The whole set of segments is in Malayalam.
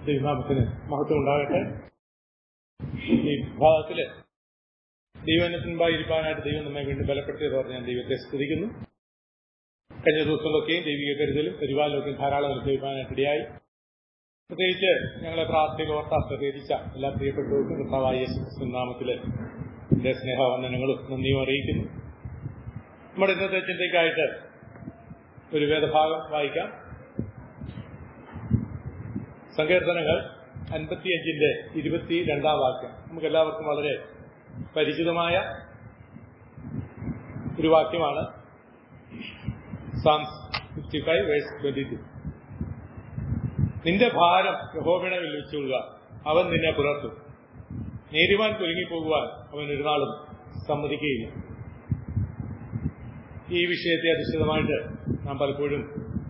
ദൈവനാമത്തിന് മഹത്വം ഉണ്ടാകട്ടെ. ഈ വിഭാഗത്തില് ദൈവത്തിനുമ്പായി ഇരിക്കാനായിട്ട് ദൈവം നമ്മെ വീണ്ടും ബലപ്പെടുത്തിയത് പറഞ്ഞ് ഞാൻ ദൈവത്തെ സ്തുതിക്കുന്നു. കഴിഞ്ഞ ദിവസങ്ങളൊക്കെയും ദൈവിക കരുതലും പരിപാലനമൊക്കെയും ധാരാളം അനുഭവിക്കാനായിട്ട് ഇടയായി. പ്രത്യേകിച്ച് ഞങ്ങളെ പ്രാർത്ഥനയിൽ ഓർത്താ പ്രേരിച്ച എല്ലാ പ്രിയപ്പെട്ടവർക്കും കർത്താവായ യേശുക്രിസ്തു നാമത്തില് എന്റെ സ്നേഹവന്ദനങ്ങളും നന്ദിയും അറിയിക്കുന്നു. നമ്മുടെ ഇന്നത്തെ ചിന്തയ്ക്കായിട്ട് ഒരു വേദഭാഗം വായിക്കാം. സങ്കീർത്തനങ്ങൾ 55-ന്റെ 22-ാം വാക്യം. നമുക്കെല്ലാവർക്കും വളരെ പരിചിതമായ ഒരു വാക്യമാണ്. Psalms 55 verse 22. നിന്റെ ഭാരം യഹോവയുടെ മേൽ വെച്ചുകൊള്ളുക, അവൻ നിന്നെ പുലർത്തും. നീതിമാൻ കുലുങ്ങിപ്പോകുവാൻ അവൻ ഒരു നാളും സമ്മതിക്കുകയില്ല. ഈ വിഷയത്തെ അധിഷ്ഠിതമായിട്ട് നാം പലപ്പോഴും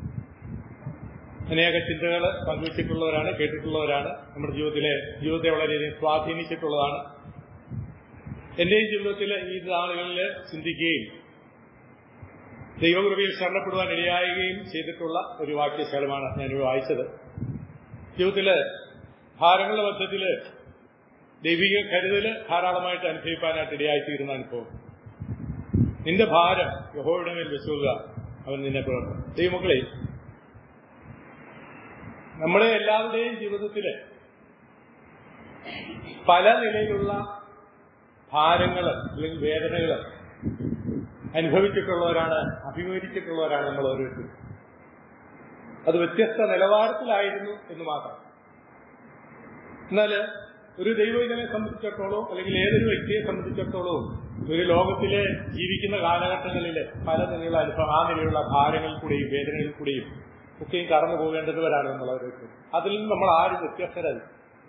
അനേക ചിന്തകൾ പങ്കുവച്ചിട്ടുള്ളവരാണ്, കേട്ടിട്ടുള്ളവരാണ്. നമ്മുടെ ജീവിതത്തെ വളരെയധികം സ്വാധീനിച്ചിട്ടുള്ളതാണ്. എന്റെയും ജീവിതത്തിൽ ഈ നാളുകളിൽ ചിന്തിക്കുകയും ദൈവകൃപയിൽ ശരണപ്പെടുവാൻ ഇടയാകുകയും ചെയ്തിട്ടുള്ള ഒരു വാക്യശകലമാണ് ഞാനിവിടെ വായിച്ചത്. ജീവിതത്തില് ഭാരങ്ങളുടെ മധ്യത്തില് ദൈവിക കരുതല് ധാരാളമായിട്ട് അനുഭവിക്കാനായിട്ട് ഇടയായിത്തീരുന്ന അനുഭവം. നിന്റെ ഭാരം യഹോവയുടെ മേൽ വെച്ചുകൊള്ളുക, അവൻ നിന്നെ പുലർത്തും. ദൈവമക്കളെ, നമ്മുടെ എല്ലാവരുടെയും ജീവിതത്തില് പല നിലയിലുള്ള ഭാരങ്ങള് അല്ലെങ്കിൽ വേദനകള് അനുഭവിച്ചിട്ടുള്ളവരാണ്, അഭിമുഖീകരിച്ചിട്ടുള്ളവരാണ് നമ്മൾ ഓരോരുത്തരും. അത് വ്യത്യസ്ത നിലവാരത്തിലായിരുന്നു എന്ന് മാത്രം. എന്നാല് ഒരു ദൈവജനെ സംബന്ധിച്ചിടത്തോളം അല്ലെങ്കിൽ ഏതൊരു വ്യക്തിയെ സംബന്ധിച്ചിടത്തോളവും ഒരു ലോകത്തിലെ ജീവിക്കുന്ന കാലഘട്ടങ്ങളിലെ പല നിലയിലുള്ള അനുഭവം, ആ നിലയിലുള്ള ഭാരങ്ങളിൽ കൂടെയും വേദനകളിൽ കൂടെയും ഒക്കെയും കടന്നു പോകേണ്ടതുവരാണ് നമ്മൾ ഓരോരുത്തരും. അതിൽ നിന്ന് നമ്മൾ ആരും വ്യത്യസ്തരല്ല.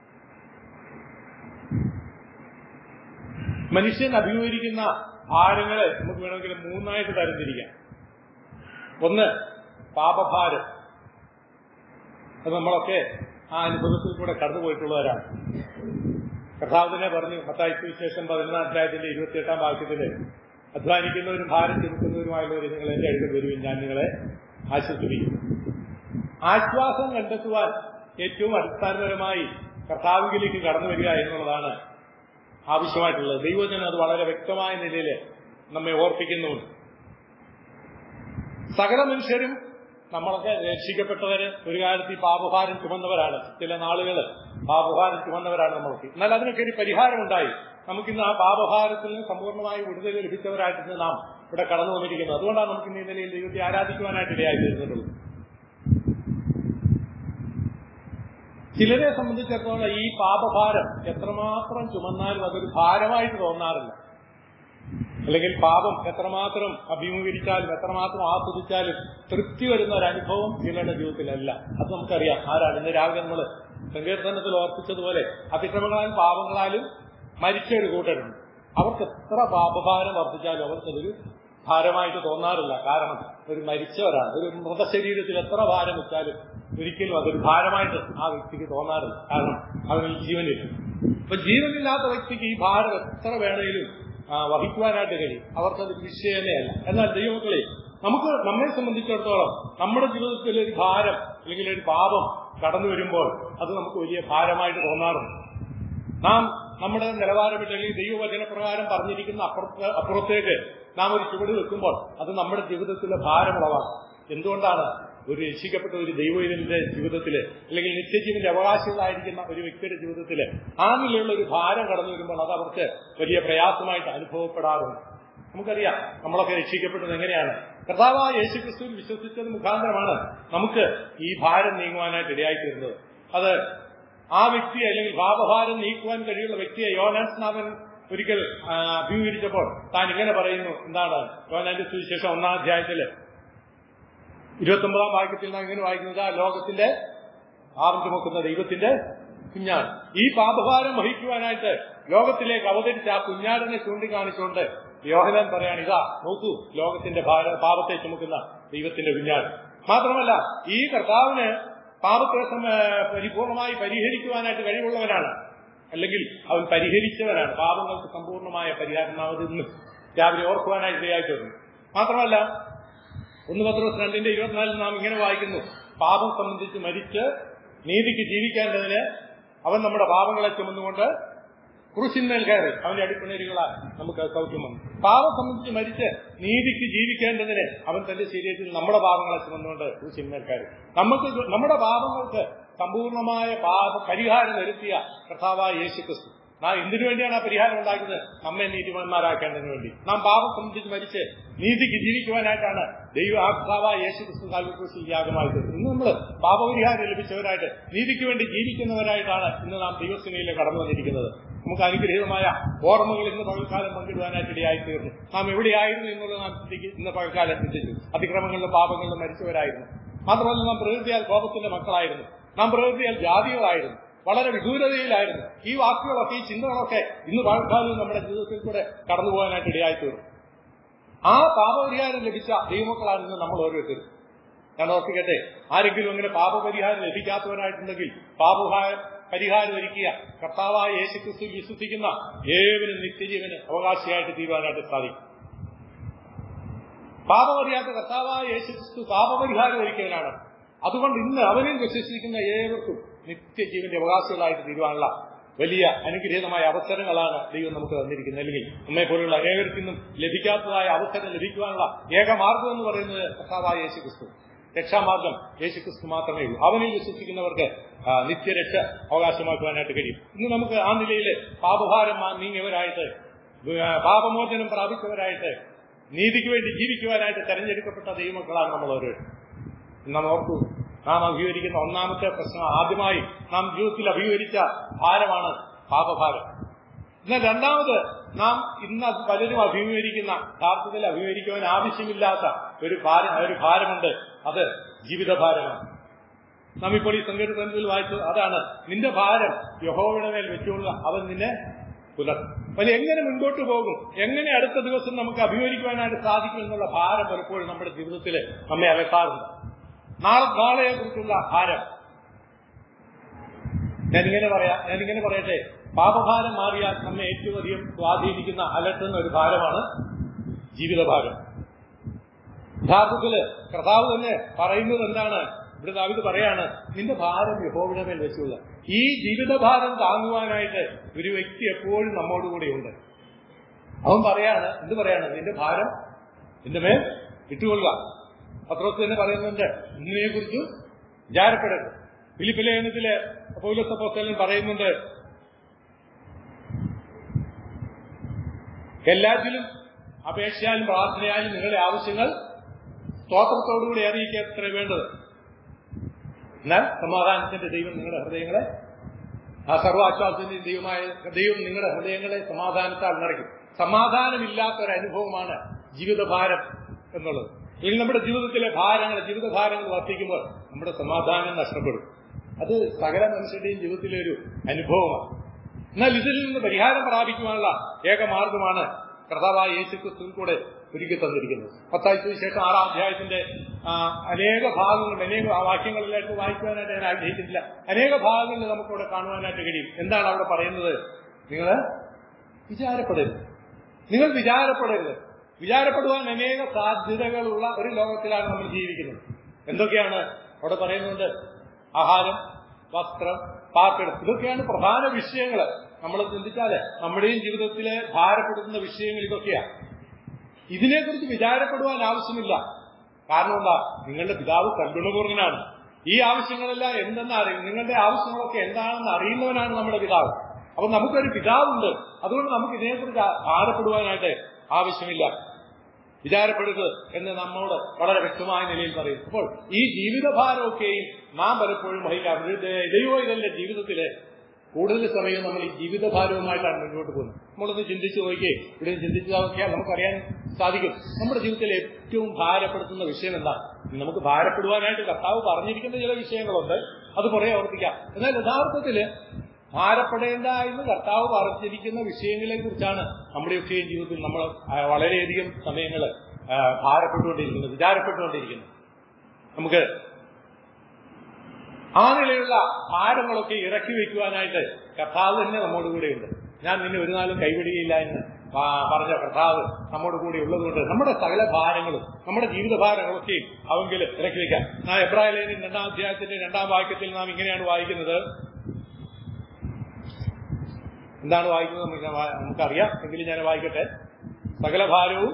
മനുഷ്യൻ അഭിമുഖീകരിക്കുന്ന ഭാരങ്ങളെ നമുക്ക് വേണമെങ്കിൽ മൂന്നായിട്ട് തരംതിരിക്കാം. ഒന്ന്, പാപഭാരം. അത് നമ്മളൊക്കെ ആ അനുഭവത്തിൽ കൂടെ കടന്നുപോയിട്ടുള്ളവരാണ്. കർത്താവ് തന്നെ പറഞ്ഞു, മത്തായി സുവിശേഷം 11-ാം അധ്യായത്തിന്റെ 28-ാം വാക്യത്തില്, അധ്വാനിക്കുന്നവരും ഭാരം ചുമക്കുന്നവരുമായുള്ളവർ നിങ്ങൾ എന്റെ അടുക്കൽ വരുവിൻ, ഞാൻ നിങ്ങളെ ആശ്വസിപ്പിക്കും. ആശ്വാസം കണ്ടെത്തുവാൻ ഏറ്റവും അടിസ്ഥാനപരമായി കർത്താവിലേക്ക് കടന്നു വരിക എന്നുള്ളതാണ് ആവശ്യമായിട്ടുള്ളത്. ദൈവജനം അത് വളരെ വ്യക്തമായ നിലയിൽ നമ്മെ ഓർപ്പിക്കുന്നുണ്ട്. സകല മനുഷ്യരും നമ്മളൊക്കെ രക്ഷിക്കപ്പെട്ടവര് ഒരു കാലത്ത് ഈ പാപഭാരം ചുമന്നവരാണ്. ചില നാളുകള് പാപഭാരം ചുമന്നവരാണ് നമ്മളൊക്കെ. എന്നാൽ അതിനൊക്കെ ഒരു പരിഹാരമുണ്ടായി. നമുക്കിന്ന് ആ പാപഭാരത്തിൽ നിന്ന് സമ്പൂർണ്ണമായി വിടുതൽ ലഭിച്ചവരായിട്ട് നാം ഇവിടെ കടന്നു വന്നിരിക്കുന്നത്. അതുകൊണ്ടാണ് നമുക്ക് ഇന്ന് ഈ നിലയിൽ ദൈവത്തെ ആരാധിക്കുവാനായിട്ട് ഇടയായി തീർന്നിട്ടുള്ളത്. ചിലരെ സംബന്ധിച്ചിടത്തോളം ഈ പാപഭാരം എത്രമാത്രം ചുമന്നാലും അതൊരു ഭാരമായിട്ട് തോന്നാറില്ല. അല്ലെങ്കിൽ പാപം എത്രമാത്രം അഭിമുഖീകരിച്ചാലും എത്രമാത്രം ആസ്വദിച്ചാലും തൃപ്തി വരുന്ന ഒരു അനുഭവം ചിലരുടെ ജീവിതത്തിലല്ല. അത് നമുക്കറിയാം. ആരാണ്? ഇന്ന് രാവിലെ നമ്മൾ സങ്കീർത്തനത്തിൽ ഓർപ്പിച്ചതുപോലെ അതിക്രമങ്ങളാലും പാപങ്ങളാലും മരിച്ച ഒരു കൂട്ടരുണ്ട്. അവർക്ക് എത്ര പാപഭാരം വർദ്ധിച്ചാലും അവർക്കതൊരു ഭാരമായിട്ട് തോന്നാറില്ല. കാരണം ഒരു മരിച്ചവരാണ്. ഒരു മൃതശരീരത്തിൽ എത്ര ഭാരം വെച്ചാലും ഒരിക്കലും അതൊരു ഭാരമായിട്ട് ആ വ്യക്തിക്ക് തോന്നാറില്ല. കാരണം അവനിൽ ജീവനില്ല. അപ്പൊ ജീവനില്ലാത്ത വ്യക്തിക്ക് ഈ ഭാരം എത്ര വേണേലും വഹിക്കുവാനായിട്ട് കഴിയും. അവർക്കത് വിഷയമേ അല്ല. എന്നാൽ ദൈവമക്കളെ, നമുക്ക് നമ്മെ സംബന്ധിച്ചിടത്തോളം നമ്മുടെ ജീവിതത്തിൽ ഒരു ഭാരം അല്ലെങ്കിൽ ഒരു പാപം കടന്നു വരുമ്പോൾ അത് നമുക്ക് വലിയ ഭാരമായിട്ട് തോന്നാറുണ്ട്. നാം നമ്മുടെ നിലവാരമില്ലെങ്കിൽ ദൈവവചനപ്രകാരം പറഞ്ഞിരിക്കുന്ന അപ്പുറത്തേക്ക് നാം ഒരു ചുവട് വെക്കുമ്പോൾ അത് നമ്മുടെ ജീവിതത്തിലെ ഭാരമുളവാകും. എന്തുകൊണ്ടാണ്? ഒരു രക്ഷിക്കപ്പെട്ട ഒരു ദൈവജനന്റെ ജീവിതത്തില് അല്ലെങ്കിൽ നിത്യജീവന്റെ അവകാശികളായിരിക്കുന്ന ഒരു വ്യക്തിയുടെ ജീവിതത്തില് ആ നിലയിലുള്ള ഒരു ഭാരം കടന്നു വരുമ്പോൾ അത് അവർക്ക് വലിയ പ്രയാസമായിട്ട് അനുഭവപ്പെടാറുണ്ട്. നമുക്കറിയാം, നമ്മളൊക്കെ രക്ഷിക്കപ്പെട്ടത് എങ്ങനെയാണ്? കർത്താവായ യേശുക്രിസ്തുവിൽ വിശ്വസിച്ചത് മുഖാന്തരമാണ് നമുക്ക് ഈ ഭാരം നീങ്ങുവാനായിട്ട് ഇടയായിത്തീരുന്നത്. അത് ആ വ്യക്തിയെ അല്ലെങ്കിൽ പാപഭാരം നീക്കുവാൻ കഴിയുള്ള വ്യക്തിയെ യോഹന്നാൻ സ്നാപകൻ ഒരിക്കൽ അഭിമുഖീകരിച്ചപ്പോൾ താൻ ഇങ്ങനെ പറയുന്നു. എന്താണ്? യോഹന്നാന്റെ സുവിശേഷം 1-ാം അധ്യായത്തില് 29-ാം വാക്യത്തിൽ നാം ഇങ്ങനെ വായിക്കുന്നത്, ആ ലോകത്തിന്റെ ഭാരം ചുമക്കുന്ന ദൈവത്തിന്റെ കുഞ്ഞാട്. ഈ പാപഭാരം വഹിക്കുവാനായിട്ട് ലോകത്തിലേക്ക് അവതരിച്ച ആ കുഞ്ഞാടിനെ ചൂണ്ടിക്കാണിച്ചുകൊണ്ട് യോഹന്നാൻ പറയാണ്, ഇതാ നോക്കൂ, ലോകത്തിന്റെ പാപത്തെ ചുമക്കുന്ന ദൈവത്തിന്റെ കുഞ്ഞാട്. മാത്രമല്ല, ഈ കർത്താവിന് പാപത്തെ പരിപൂർണമായി പരിഹരിക്കുവാനായിട്ട് കഴിവുള്ളവനാണ്. അല്ലെങ്കിൽ അവൻ പരിഹരിച്ചവനാണ്. പാപങ്ങൾക്ക് സമ്പൂർണമായ പരിഹാരം നാം ഇന്ന് രാവിലെ ഓർക്കുവാനായിട്ട് ഇടയായിട്ടുണ്ട്. മാത്രമല്ല, 1 പത്രോസ് 2-ന്റെ 24 നാം ഇങ്ങനെ വായിക്കുന്നു, പാപം സംബന്ധിച്ച് മരിച്ച് നീതിക്ക് ജീവിക്കേണ്ടതിന് അവൻ നമ്മുടെ പാപങ്ങളെ ചുമന്നുകൊണ്ട് ക്രൂശിന്മേൽ കയറി അവന്റെ അടിപ്പിണരുകളാൽ നമുക്ക് സൗഖ്യം വന്നു. പാപം സംബന്ധിച്ച് മരിച്ച് നീതിക്ക് ജീവിക്കേണ്ടതിന് അവൻ തന്റെ ശരീരത്തിൽ നമ്മുടെ പാപങ്ങളെ ചുമന്നുകൊണ്ട് ക്രൂശിന്മേൽ കയറി. നമ്മുടെ പാപങ്ങൾക്ക് സമ്പൂർണമായ പരിഹാരം വരുത്തിയ കർത്താവായ യേശുക്രിസ്തു. നാം എന്തിനു വേണ്ടിയാണ് ആ പരിഹാരം ഉണ്ടാക്കുന്നത്? നമ്മെ നീതിമാന്മാരാക്കേണ്ടതിന് വേണ്ടി. നാം പാപം സംബന്ധിച്ച് മരിച്ച് നീതിക്ക് ജീവിക്കുവാനായിട്ടാണ് കർത്താവായ യേശുക്രിസ്തു കാൽവരി യാഗമായി തീർന്നത്. ഇന്ന് നമ്മൾ പാപപരിഹാരം ലഭിച്ചവരായിട്ട് നീതിക്ക് വേണ്ടി ജീവിക്കുന്നവരായിട്ടാണ് ഇന്ന് നാം ദൈവസേനയിൽ കടന്നു വന്നിരിക്കുന്നത്. നമുക്ക് അനുഗ്രഹീതമായ ഓർമ്മകൾ ഇന്ന് പകൽക്കാലം പങ്കിടുവാനായിട്ട് ഇടയായി തീർന്നു. നാം എവിടെയായിരുന്നു എന്നുള്ളത് നാം ഇന്ന് പകൽക്കാലം ചിന്തിച്ചു. അതിക്രമങ്ങളിലും പാപങ്ങളിലും മരിച്ചവരായിരുന്നു. മാത്രമല്ല, നാം പ്രകൃതിയാൽ കോപത്തിന്റെ മക്കളായിരുന്നു. നാം പ്രകൃതിയാൽ ജാതികളായിരുന്നു. വളരെ വിദൂരതയിലായിരുന്നു. ഈ വാക്കുകളൊക്കെ, ഈ ചിന്തകളൊക്കെ ഇന്ന് പകൽക്കാലം നമ്മുടെ ജീവിതത്തിൽ കൂടെ കടന്നു പോകാനായിട്ട് ഇടയായി തീർന്നു. ആ പാപപരിഹാരം ലഭിച്ച ദൈവമക്കളാണ് ഇന്ന് നമ്മൾ ഓരോരുത്തരും. ഞാൻ ഓർപ്പിക്കട്ടെ, ആരെങ്കിലും അങ്ങനെ പാപപരിഹാരം ലഭിക്കാത്തവരായിട്ടുണ്ടെങ്കിൽ പരിഹാരം ഒരുക്കിയ കർത്താവായ യേശുക്രിസ്തു വിശ്വസിക്കുന്ന ഏവനും നിത്യജീവന് അവകാശിയായിട്ട് തീരുവാനായിട്ട് സാധിക്കും. പാപമറിയാത്ത കർത്താവായ യേശുക്രിസ്തു പാപപരിഹാരം ഒരുക്കിയവനാണ്. അതുകൊണ്ട് ഇന്ന് അവനിൽ വിശ്വസിക്കുന്ന ഏവർക്കും നിത്യജീവന്റെ അവകാശികളായിട്ട് തീരുവാനുള്ള വലിയ അനുഗ്രഹീതമായ അവസരങ്ങളാണ് ദൈവം നമുക്ക് തന്നിരിക്കുന്നത്. അല്ലെങ്കിൽ നമ്മെ പോലുള്ള ഏവർക്കും ലഭിക്കാത്തതായ അവസരം ലഭിക്കുവാനുള്ള ഏക മാർഗം എന്ന് പറയുന്നത് കർത്താവായ യേശുക്രിസ്തു. രക്ഷാമാർഗം യേശുക്രിസ്തു മാത്രമേ ഉള്ളൂ. അവനിൽ വിശ്വസിക്കുന്നവർക്ക് നിത്യരക്ഷ അവകാശമാക്കുവാനായിട്ട് കഴിയും. ഇന്ന് നമുക്ക് ആ നിലയിൽ പാപഭാരം നീങ്ങിയവരായിട്ട്, പാപമോചനം പ്രാപിച്ചവരായിട്ട്, നീതിക്ക് വേണ്ടി ജീവിക്കുവാനായിട്ട് തെരഞ്ഞെടുക്കപ്പെട്ട ദൈവമക്കളാണ് നമ്മൾ ഓരോരുത്തരും. നാം ഓർത്തു, നാം അഭിമുഖീകരിക്കുന്ന ഒന്നാമത്തെ പ്രശ്നം, ആദ്യമായി നാം ജീവിതത്തിൽ അഭിമുഖീകരിച്ച ഭാരമാണ് പാപഭാരം. എന്നാൽ രണ്ടാമത് നാം ഇന്ന് പലരും അഭിമുഖീകരിക്കുന്ന, യഥാർത്ഥത്തിൽ അഭിമുഖീകരിക്കുവാൻ ആവശ്യമില്ലാത്ത ഒരു ഭാരമുണ്ട്. അത് ജീവിതഭാരമാണ്. നാം ഇപ്പോൾ ഈ സങ്കീർത്തനത്തിൽ വായിച്ചു, അതാണ് നിന്റെ ഭാരം യഹോവയുടെ മേൽ വെച്ചുകൊള്ളുക, അവൻ നിന്നെ പുലർത്തും. അപ്പോൾ എങ്ങനെ മുൻപോട്ട് പോകും, എങ്ങനെ അടുത്ത ദിവസം നമുക്ക് അഭിമുഖീകരിക്കുവാനായിട്ട് സാധിക്കും എന്നുള്ള ഭാരം പലപ്പോഴും നമ്മുടെ ജീവിതത്തിൽ നമ്മെ അലട്ടാറുണ്ട്. നാളെയെ കുറിച്ചുള്ള ഭാരം. ഞാനിങ്ങനെ പറയട്ടെ, പാപഭാരം മാറിയാൽ നമ്മെ ഏറ്റവും അധികം സ്വാധീനിക്കുന്ന, അലട്ടുന്ന ഒരു ഭാരമാണ് ജീവിതഭാരം. യഥാർത്ഥത്തില് കർത്താവ് തന്നെ പറയുന്നത് എന്താണ്? ഇവിടെ ദാവീദ് പറയാണ്, നിന്റെ ഭാരം യഹോവയുടെ മേൽ വെച്ചുള്ള. ഈ ജീവിതഭാരം താങ്ങുവാനായിട്ട് ഒരു വ്യക്തി എപ്പോഴും നമ്മോടുകൂടിയുണ്ട്. അവൻ പറയാണ്, എന്ത് പറയാണ്? നിന്റെ ഭാരം നിന്റെ മേൽ ഇട്ടുകൊള്ളുക. പത്രോസ് തന്നെ പറയുന്നുണ്ട്, ഇതിനെ കുറിച്ച് വിചാരപ്പെടരുത്. ഫിലിപ്പി ലേഖനത്തിലെ പൗലോസ് അപ്പോസ്തലൻ പറയുന്നുണ്ട്, എല്ലാറ്റിലും അപേക്ഷയാലും പ്രാർത്ഥനയാലും നിങ്ങളുടെ ആവശ്യങ്ങൾ സ്തോത്രത്തോടുകൂടി അറിയിക്കുക എത്ര വേണ്ടത്. എന്നാൽ സമാധാനത്തിന്റെ ദൈവം നിങ്ങളുടെ ഹൃദയങ്ങളെ, ആ സർവാശ്വാസത്തിന്റെ ദൈവം നിങ്ങളുടെ ഹൃദയങ്ങളെ സമാധാനത്താൽ നിറയ്ക്കും. സമാധാനമില്ലാത്ത ഒരു അനുഭവമാണ് ജീവിതഭാരം എന്നുള്ളത്. അല്ലെങ്കിൽ നമ്മുടെ ജീവിതത്തിലെ ജീവിതഭാരങ്ങൾ വർദ്ധിക്കുമ്പോൾ നമ്മുടെ സമാധാനം നഷ്ടപ്പെടും. അത് സകല മനുഷ്യരുടെയും ജീവിതത്തിലെ ഒരു അനുഭവമാണ്. എന്നാൽ ഇതിൽ നിന്ന് പരിഹാരം പ്രാപിക്കുവാനുള്ള ഏക മാർഗമാണ് കർത്താവായ യേശുക്രിസ്തുവിൽ കൂടെ ഒരുക്കി തന്നിരിക്കുന്നത്. മത്തായി സുവിശേഷം 6-ാം അധ്യായത്തിന്റെ അനേക ഭാഗങ്ങൾ, അനേക വാക്യങ്ങളിലായിട്ട് വായിക്കുവാനായിട്ട് ഞാൻ ആഗ്രഹിക്കുന്നില്ല. അനേക ഭാഗങ്ങളിൽ നമുക്കിവിടെ കാണുവാനായിട്ട് കഴിയും. എന്താണ് അവിടെ പറയുന്നത്? നിങ്ങൾ വിചാരപ്പെടരുത്. വിചാരപ്പെടുവാൻ അനേക സാധ്യതകളുള്ള ഒരു ലോകത്തിലാണ് നമ്മൾ ജീവിക്കുന്നത്. എന്തൊക്കെയാണ് അവിടെ പറയുന്നുണ്ട്? ആഹാരം, വസ്ത്രം, പാർപ്പിടം, ഇതൊക്കെയാണ് പ്രധാന വിഷയങ്ങൾ. നമ്മൾ ചിന്തിച്ചാല് നമ്മുടെയും ജീവിതത്തിലെ ഭാരപ്പെടുത്തുന്ന വിഷയങ്ങൾ ഇതൊക്കെയാണ്. ഇതിനെക്കുറിച്ച് വിചാരപ്പെടുവാൻ ആവശ്യമില്ല. കാരണം എന്താ? നിങ്ങളുടെ പിതാവ് സൽഗുണപൂർണ്ണനാണ്. ഈ ആവശ്യങ്ങളെല്ലാം എന്തെന്ന് അറിയും, നിങ്ങളുടെ ആവശ്യങ്ങളൊക്കെ എന്താണെന്ന് അറിയുന്നവനാണ് നമ്മുടെ പിതാവ്. അപ്പൊ നമുക്കൊരു പിതാവുണ്ട്. അതുകൊണ്ട് നമുക്ക് ഇതിനെക്കുറിച്ച് ഭാരപ്പെടുവാനായിട്ട് ആവശ്യമില്ല. വിചാരപ്പെടുക എന്ന് നമ്മോട് വളരെ വ്യക്തമായ നിലയിൽ പറയും. അപ്പോൾ ഈ ജീവിതഭാരമൊക്കെയും നാം പലപ്പോഴും വഹിക്കാം. ദൈവം ഇതെന്റെ ജീവിതത്തില് കൂടുതൽ സമയം നമ്മൾ ഈ ജീവിതഭാരവുമായിട്ടാണ് മുന്നോട്ട് പോകുന്നത്. നമ്മളൊന്ന് ചിന്തിച്ചു നോക്കിയേ, ഇവിടെ ചിന്തിച്ചു നോക്കിയാൽ നമുക്കറിയാൻ സാധിക്കും നമ്മുടെ ജീവിതത്തിലെ ഏറ്റവും ഭാരപ്പെടുത്തുന്ന വിഷയം എന്താ. നമുക്ക് ഭാരപ്പെടുവാനായിട്ട് കർത്താവ് പറഞ്ഞിരിക്കുന്ന ചില വിഷയങ്ങളുണ്ട്, അത് കുറെ ഓർപ്പിക്കാം. എന്നാൽ യഥാർത്ഥത്തില് ഭാരപ്പെടേണ്ട എന്ന് കർത്താവ് പറഞ്ഞിരിക്കുന്ന വിഷയങ്ങളെ കുറിച്ചാണ് നമ്മുടെയൊക്കെയും ജീവിതത്തിൽ നമ്മൾ വളരെയധികം സമയങ്ങൾ ഭാരപ്പെട്ടുകൊണ്ടിരിക്കുന്നത്, വിചാരപ്പെട്ടുകൊണ്ടിരിക്കുന്നത്. നമുക്ക് ആ നിലയിലുള്ള ഭാരങ്ങളൊക്കെ ഇറക്കി വയ്ക്കുവാനായിട്ട് കർത്താവ് തന്നെ നമ്മോടുകൂടെയുണ്ട്. ഞാൻ നിന്നെ ഒരു നാളും കൈവിടുകയില്ല എന്ന് പറഞ്ഞ കർത്താവ് നമ്മോട് കൂടി ഉള്ളതുകൊണ്ട് നമ്മുടെ സകല ഭാരങ്ങളും നമ്മുടെ ജീവിതഭാരങ്ങളൊക്കെയും അവങ്കിൽ ഇറക്കി വയ്ക്കാം. എബ്രായ ലേഖനം 2-ാം അധ്യായത്തിന്റെ 2-ാം വാക്യത്തിൽ നാം ഇങ്ങനെയാണ് വായിക്കുന്നത്. എന്താണ് വായിക്കുന്നത് നമുക്കറിയാം, എങ്കിലും ഞാൻ വായിക്കട്ടെ. സകല ഭാരവും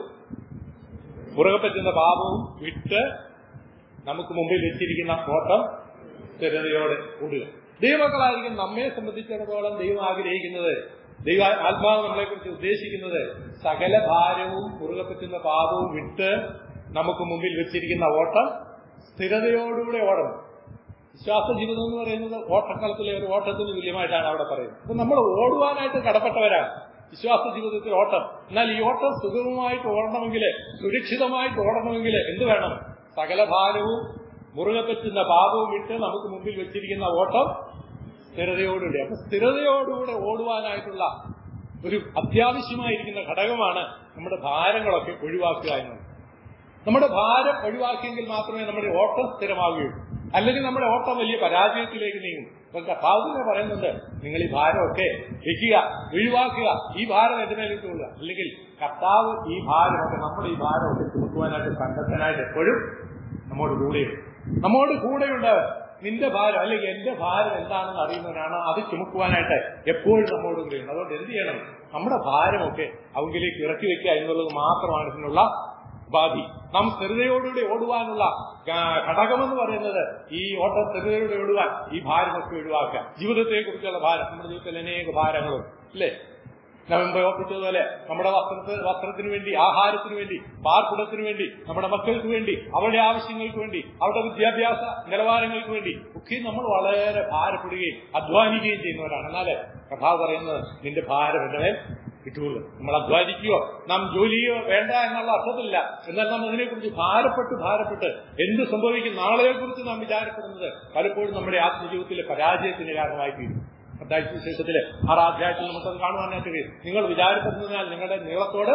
പുറകെ പറ്റുന്ന പാപവും വിട്ട് നമുക്ക് മുമ്പിൽ വെച്ചിരിക്കുന്ന ഓട്ടം സ്ഥിരതയോടെ ഓടുക. ദൈവമക്കളായിരിക്കും നമ്മെ സംബന്ധിച്ചിടത്തോളം ദൈവം ആഗ്രഹിക്കുന്നത്, ദൈവ ആത്മാവ് നമ്മളെക്കുറിച്ച് ഉദ്ദേശിക്കുന്നത് സകല ഭാരവും പുറകെ പറ്റുന്ന പാപവും വിട്ട് നമുക്ക് മുമ്പിൽ വെച്ചിരിക്കുന്ന ഓട്ടം സ്ഥിരതയോടുകൂടെ ഓടണം. വിശ്വാസ ജീവിതം എന്ന് പറയുന്നത് ഓട്ടക്കളത്തിലെ ഒരു ഓട്ടത്തിന് തുല്യമായിട്ടാണ് അവിടെ പറയുന്നത്. അപ്പൊ നമ്മൾ ഓടുവാനായിട്ട് കടപ്പെട്ടവരാണ് വിശ്വാസ ജീവിതത്തിൽ ഓട്ടം. എന്നാൽ ഈ ഓട്ടം സുഗമമായിട്ട് ഓടണമെങ്കിൽ, സുരക്ഷിതമായിട്ട് ഓടണമെങ്കിൽ എന്ത് വേണം? സകല ഭാരവും മുറുകെ പറ്റുന്ന പാപവും വിട്ട് നമുക്ക് മുമ്പിൽ വെച്ചിരിക്കുന്ന ഓട്ടം സ്ഥിരതയോടുകൂടി. അപ്പൊ സ്ഥിരതയോടുകൂടെ ഓടുവാനായിട്ടുള്ള ഒരു അത്യാവശ്യമായിരിക്കുന്ന ഘടകമാണ് നമ്മുടെ ഭാരങ്ങളൊക്കെ ഒഴിവാക്കുക എന്നത്. നമ്മുടെ ഭാരം ഒഴിവാക്കിയെങ്കിൽ മാത്രമേ നമ്മുടെ ഓട്ടം സ്ഥിരമാവുകയുള്ളൂ. അല്ലെങ്കിൽ നമ്മുടെ ഓട്ടം വലിയ പരാജയത്തിലേക്ക് നീങ്ങും. അപ്പൊ കർത്താവ് പറയുന്നുണ്ട്, നിങ്ങൾ ഈ ഭാരമൊക്കെ വെക്കുക, ഒഴിവാക്കുക, ഈ ഭാരം എന്റെ മേലിട്ടുകൊള്ളുക. അല്ലെങ്കിൽ കർത്താവ് ഈ ഭാരമൊക്കെ, നമ്മുടെ ഈ ഭാരമൊക്കെ ചുമക്കുവാനായിട്ട് സന്നദ്ധനായിട്ട് എപ്പോഴും നമ്മോട് കൂടെയുണ്ട്. നമ്മോട് കൂടെയുണ്ട്. നിന്റെ ഭാരം അല്ലെങ്കിൽ എന്റെ ഭാരം എന്താണെന്ന് അറിയുന്നവനാണ് അത് ചുമക്കുവാനായിട്ട് എപ്പോഴും നമ്മോട് കൂടെയുണ്ട്. അതുകൊണ്ട് എന്ത് ചെയ്യണം? നമ്മുടെ ഭാരമൊക്കെ അവങ്കിലേക്ക് ഇറക്കി വെക്കുക എന്നുള്ളത് മാത്രമാണ് ഇതിനുള്ള ഉപാധി. നാം സ്ഥിരതയോടുകൂടി ഓടുവാനുള്ള ഘടകമെന്ന് പറയുന്നത് ഈ ഓട്ടം സ്ഥിരതയോടെ ഓടുവാൻ ഈ ഭാരമൊക്കെ ഒഴിവാക്കുക. ജീവിതത്തെ കുറിച്ചുള്ള ഭാരം, നമ്മുടെ ജീവിതത്തിൽ അനേക ഭാരങ്ങളും അല്ലേ? ഞാൻ മുമ്പ് ഓർപ്പിച്ചതുപോലെ നമ്മുടെ വസ്ത്രത്തിന് വേണ്ടി, ആഹാരത്തിന് വേണ്ടി, പാർപ്പിടത്തിന് വേണ്ടി, നമ്മുടെ മക്കൾക്ക് വേണ്ടി, അവരുടെ ആവശ്യങ്ങൾക്ക് വേണ്ടി, അവരുടെ വിദ്യാഭ്യാസ നിലവാരങ്ങൾക്ക് വേണ്ടി ഒക്കെ നമ്മൾ വളരെ ഭാരപ്പെടുകയും അധ്വാനിക്കുകയും ചെയ്യുന്നവരാണ്. എന്നാലേ കർത്താവ് പറയുന്നത് നിന്റെ ഭാരം എന്റെ മേൽ ഇട്ടുള്ളൂ. നമ്മൾ അധ്വാനിക്കുകയോ നാം ജോലിയോ വേണ്ട എന്നുള്ള അർത്ഥത്തില്ല. എന്നാൽ നാം അതിനെക്കുറിച്ച് ഭാരപ്പെട്ട് എന്ത് സംഭവിക്കും നാളെയെക്കുറിച്ച് നാം വിചാരപ്പെടുന്നത് പലപ്പോഴും നമ്മുടെ ആത്മജീവിതത്തിലെ പരാജയത്തിന് കാരണമായി തീരും. അധ്യായശേഷത്തിലെ 6-ാം അധ്യായത്തിൽ നമുക്കത് കാണുവാനായിട്ട് കഴിയും. നിങ്ങൾ വിചാരപ്പെടുന്നതിനാൽ നിങ്ങളുടെ നീളത്തോട്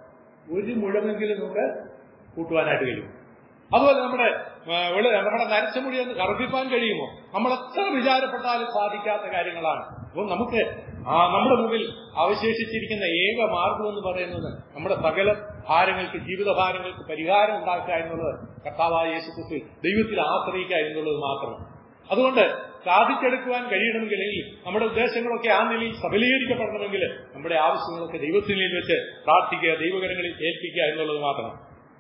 ഒരു മുഴമെങ്കിലും നമുക്ക് കൂട്ടുവാനായിട്ട് കഴിയും. അതുപോലെ നമ്മുടെ നരച്ച മുടി ഒന്ന് കറുപ്പിപ്പാൻ കഴിയുമോ? നമ്മൾ എത്ര വിചാരപ്പെട്ടാലും സാധിക്കാത്ത കാര്യങ്ങളാണ്. അപ്പോൾ നമുക്ക് നമ്മുടെ മുമ്പിൽ അവശേഷിച്ചിരിക്കുന്ന ഏക മാർഗം എന്ന് പറയുന്നത് നമ്മുടെ സകല ഭാരങ്ങൾക്ക്, ജീവിതഭാരങ്ങൾക്ക് പരിഹാരം ഉണ്ടാക്കുക എന്നുള്ളത് കർത്താവായ യേശുക്രിസ്തുവിൽ ദൈവത്തിൽ ആശ്രയിക്കുക എന്നുള്ളത് മാത്രമാണ്. അതുകൊണ്ട് സാധിച്ചെടുക്കുവാൻ കഴിയണമെങ്കിൽ, നമ്മുടെ ഉദ്ദേശങ്ങളൊക്കെ ആ നിലയിൽ സബലീകരിക്കപ്പെടണമെങ്കിൽ നമ്മുടെ ആവശ്യങ്ങളൊക്കെ ദൈവത്തിനിൽ വെച്ച് പ്രാർത്ഥിക്കുക, ദൈവകരങ്ങളിൽ ഏൽപ്പിക്കുക എന്നുള്ളത് മാത്രമാണ്.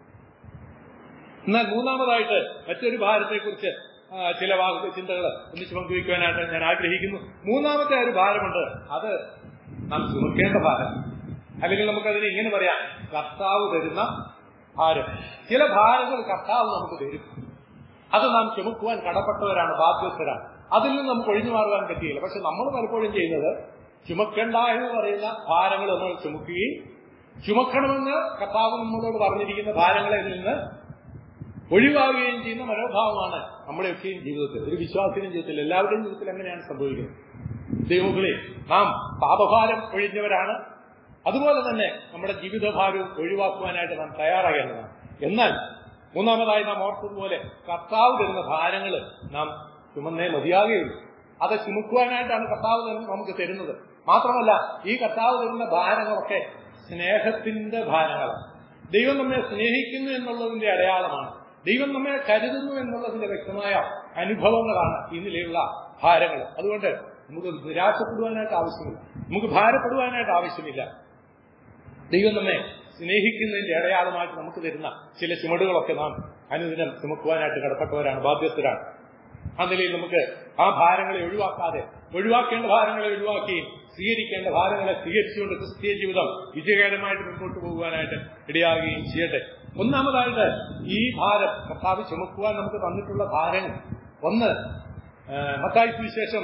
എന്നാൽ മൂന്നാമതായിട്ട് മറ്റൊരു ഭാരത്തെക്കുറിച്ച് ചില ചിന്തകൾ ഒന്നിച്ച് പങ്കുവയ്ക്കുവാനായിട്ട് ഞാൻ ആഗ്രഹിക്കുന്നു. മൂന്നാമത്തെ ഒരു ഭാരമുണ്ട്, അത് നാം ചുമക്കേണ്ട ഭാരം. അല്ലെങ്കിൽ നമുക്കതിനെ ഇങ്ങനെ പറയാം, കർത്താവ് തരുന്ന ഭാരം. ചില ഭാരങ്ങൾ കർത്താവ് നമുക്ക് തരും. അത് നാം ചുമക്കുവാൻ കടപ്പെട്ടവരാണ്, ബാധ്യസ്ഥരാണ്. അതിൽ നിന്ന് നമുക്ക് ഒഴിഞ്ഞു മാറുവാൻ പറ്റിയില്ല. പക്ഷെ നമ്മൾ പലപ്പോഴും ചെയ്യുന്നത് ചുമക്കേണ്ട എന്ന് പറയുന്ന ഭാരങ്ങൾ നമ്മൾ ചുമക്കുകയും ചുമക്കണമെന്ന് കർത്താവ് നമ്മളോട് പറഞ്ഞിരിക്കുന്ന ഭാരങ്ങളെ ഇതിൽ നിന്ന് ഒഴിവാകുകയും ചെയ്യുന്ന മനോഭാവമാണ് നമ്മുടെയൊക്കെയും ജീവിതത്തിൽ, ഒരു വിശ്വാസിയുടെ ജീവിതത്തിൽ, എല്ലാവരുടെയും ജീവിതത്തിൽ എങ്ങനെയാണ് സംഭവിക്കുന്നത്? ദൈവങ്ങളെ, നാം പാപഭാരം ഒഴിഞ്ഞവരാണ്. അതുപോലെ തന്നെ നമ്മുടെ ജീവിതഭാരവും ഒഴിവാക്കുവാനായിട്ട് നാം തയ്യാറാകേണ്ടതാണ്. എന്നാൽ മൂന്നാമതായി നാം ഓർത്തതുപോലെ കർത്താവ് തരുന്ന ഭാരങ്ങൾ നാം ചുമന്നേ മതിയാകുകയുള്ളൂ. അത് ചുമക്കുവാനായിട്ടാണ് കർത്താവ് നമുക്ക് തരുന്നത്. മാത്രമല്ല, ഈ കർത്താവ് തരുന്ന ഭാരങ്ങളൊക്കെ സ്നേഹത്തിന്റെ ഭാരങ്ങളാണ്. ദൈവം നമ്മെ സ്നേഹിക്കുന്നു എന്നുള്ളതിന്റെ അടയാളമാണ്. ദൈവം നമ്മെ കരുതുന്നു എന്നുള്ളതിന്റെ വ്യക്തമായ അനുഭവങ്ങളാണ് ഈ നിലയിലുള്ള ഭാരങ്ങൾ. അതുകൊണ്ട് നമുക്ക് നിരാശപ്പെടുവാനായിട്ട് ആവശ്യമില്ല, നമുക്ക് ഭാരപ്പെടുവാനായിട്ട് ആവശ്യമില്ല. ദൈവം നമ്മെ സ്നേഹിക്കുന്നതിന്റെ അടയാളമായിട്ട് നമുക്ക് തരുന്ന ചില ചുമടുകളൊക്കെ നാം അനുദിനം ചുമക്കുവാനായിട്ട് കടപ്പെട്ടവരാണ്, ബാധ്യസ്ഥരാണ്. ആ നിലയിൽ നമുക്ക് ആ ഭാരങ്ങളെ ഒഴിവാക്കേണ്ട ഭാരങ്ങളെ ഒഴിവാക്കുകയും സ്വീകരിക്കേണ്ട ഭാരങ്ങളെ സ്വീകരിച്ചുകൊണ്ട് ക്രിസ്തീയ ജീവിതം വിജയകരമായിട്ട് മുൻപോട്ട് പോകുവാനായിട്ട് ഇടയാകുകയും ചെയ്യട്ടെ. ഒന്നാമതായിട്ട് ഈ ഭാരം കർത്താവ് ചുമക്കുവാൻ നമുക്ക് തന്നിട്ടുള്ള ഭാരങ്ങൾ ഒന്ന്, മത്തായി സുവിശേഷം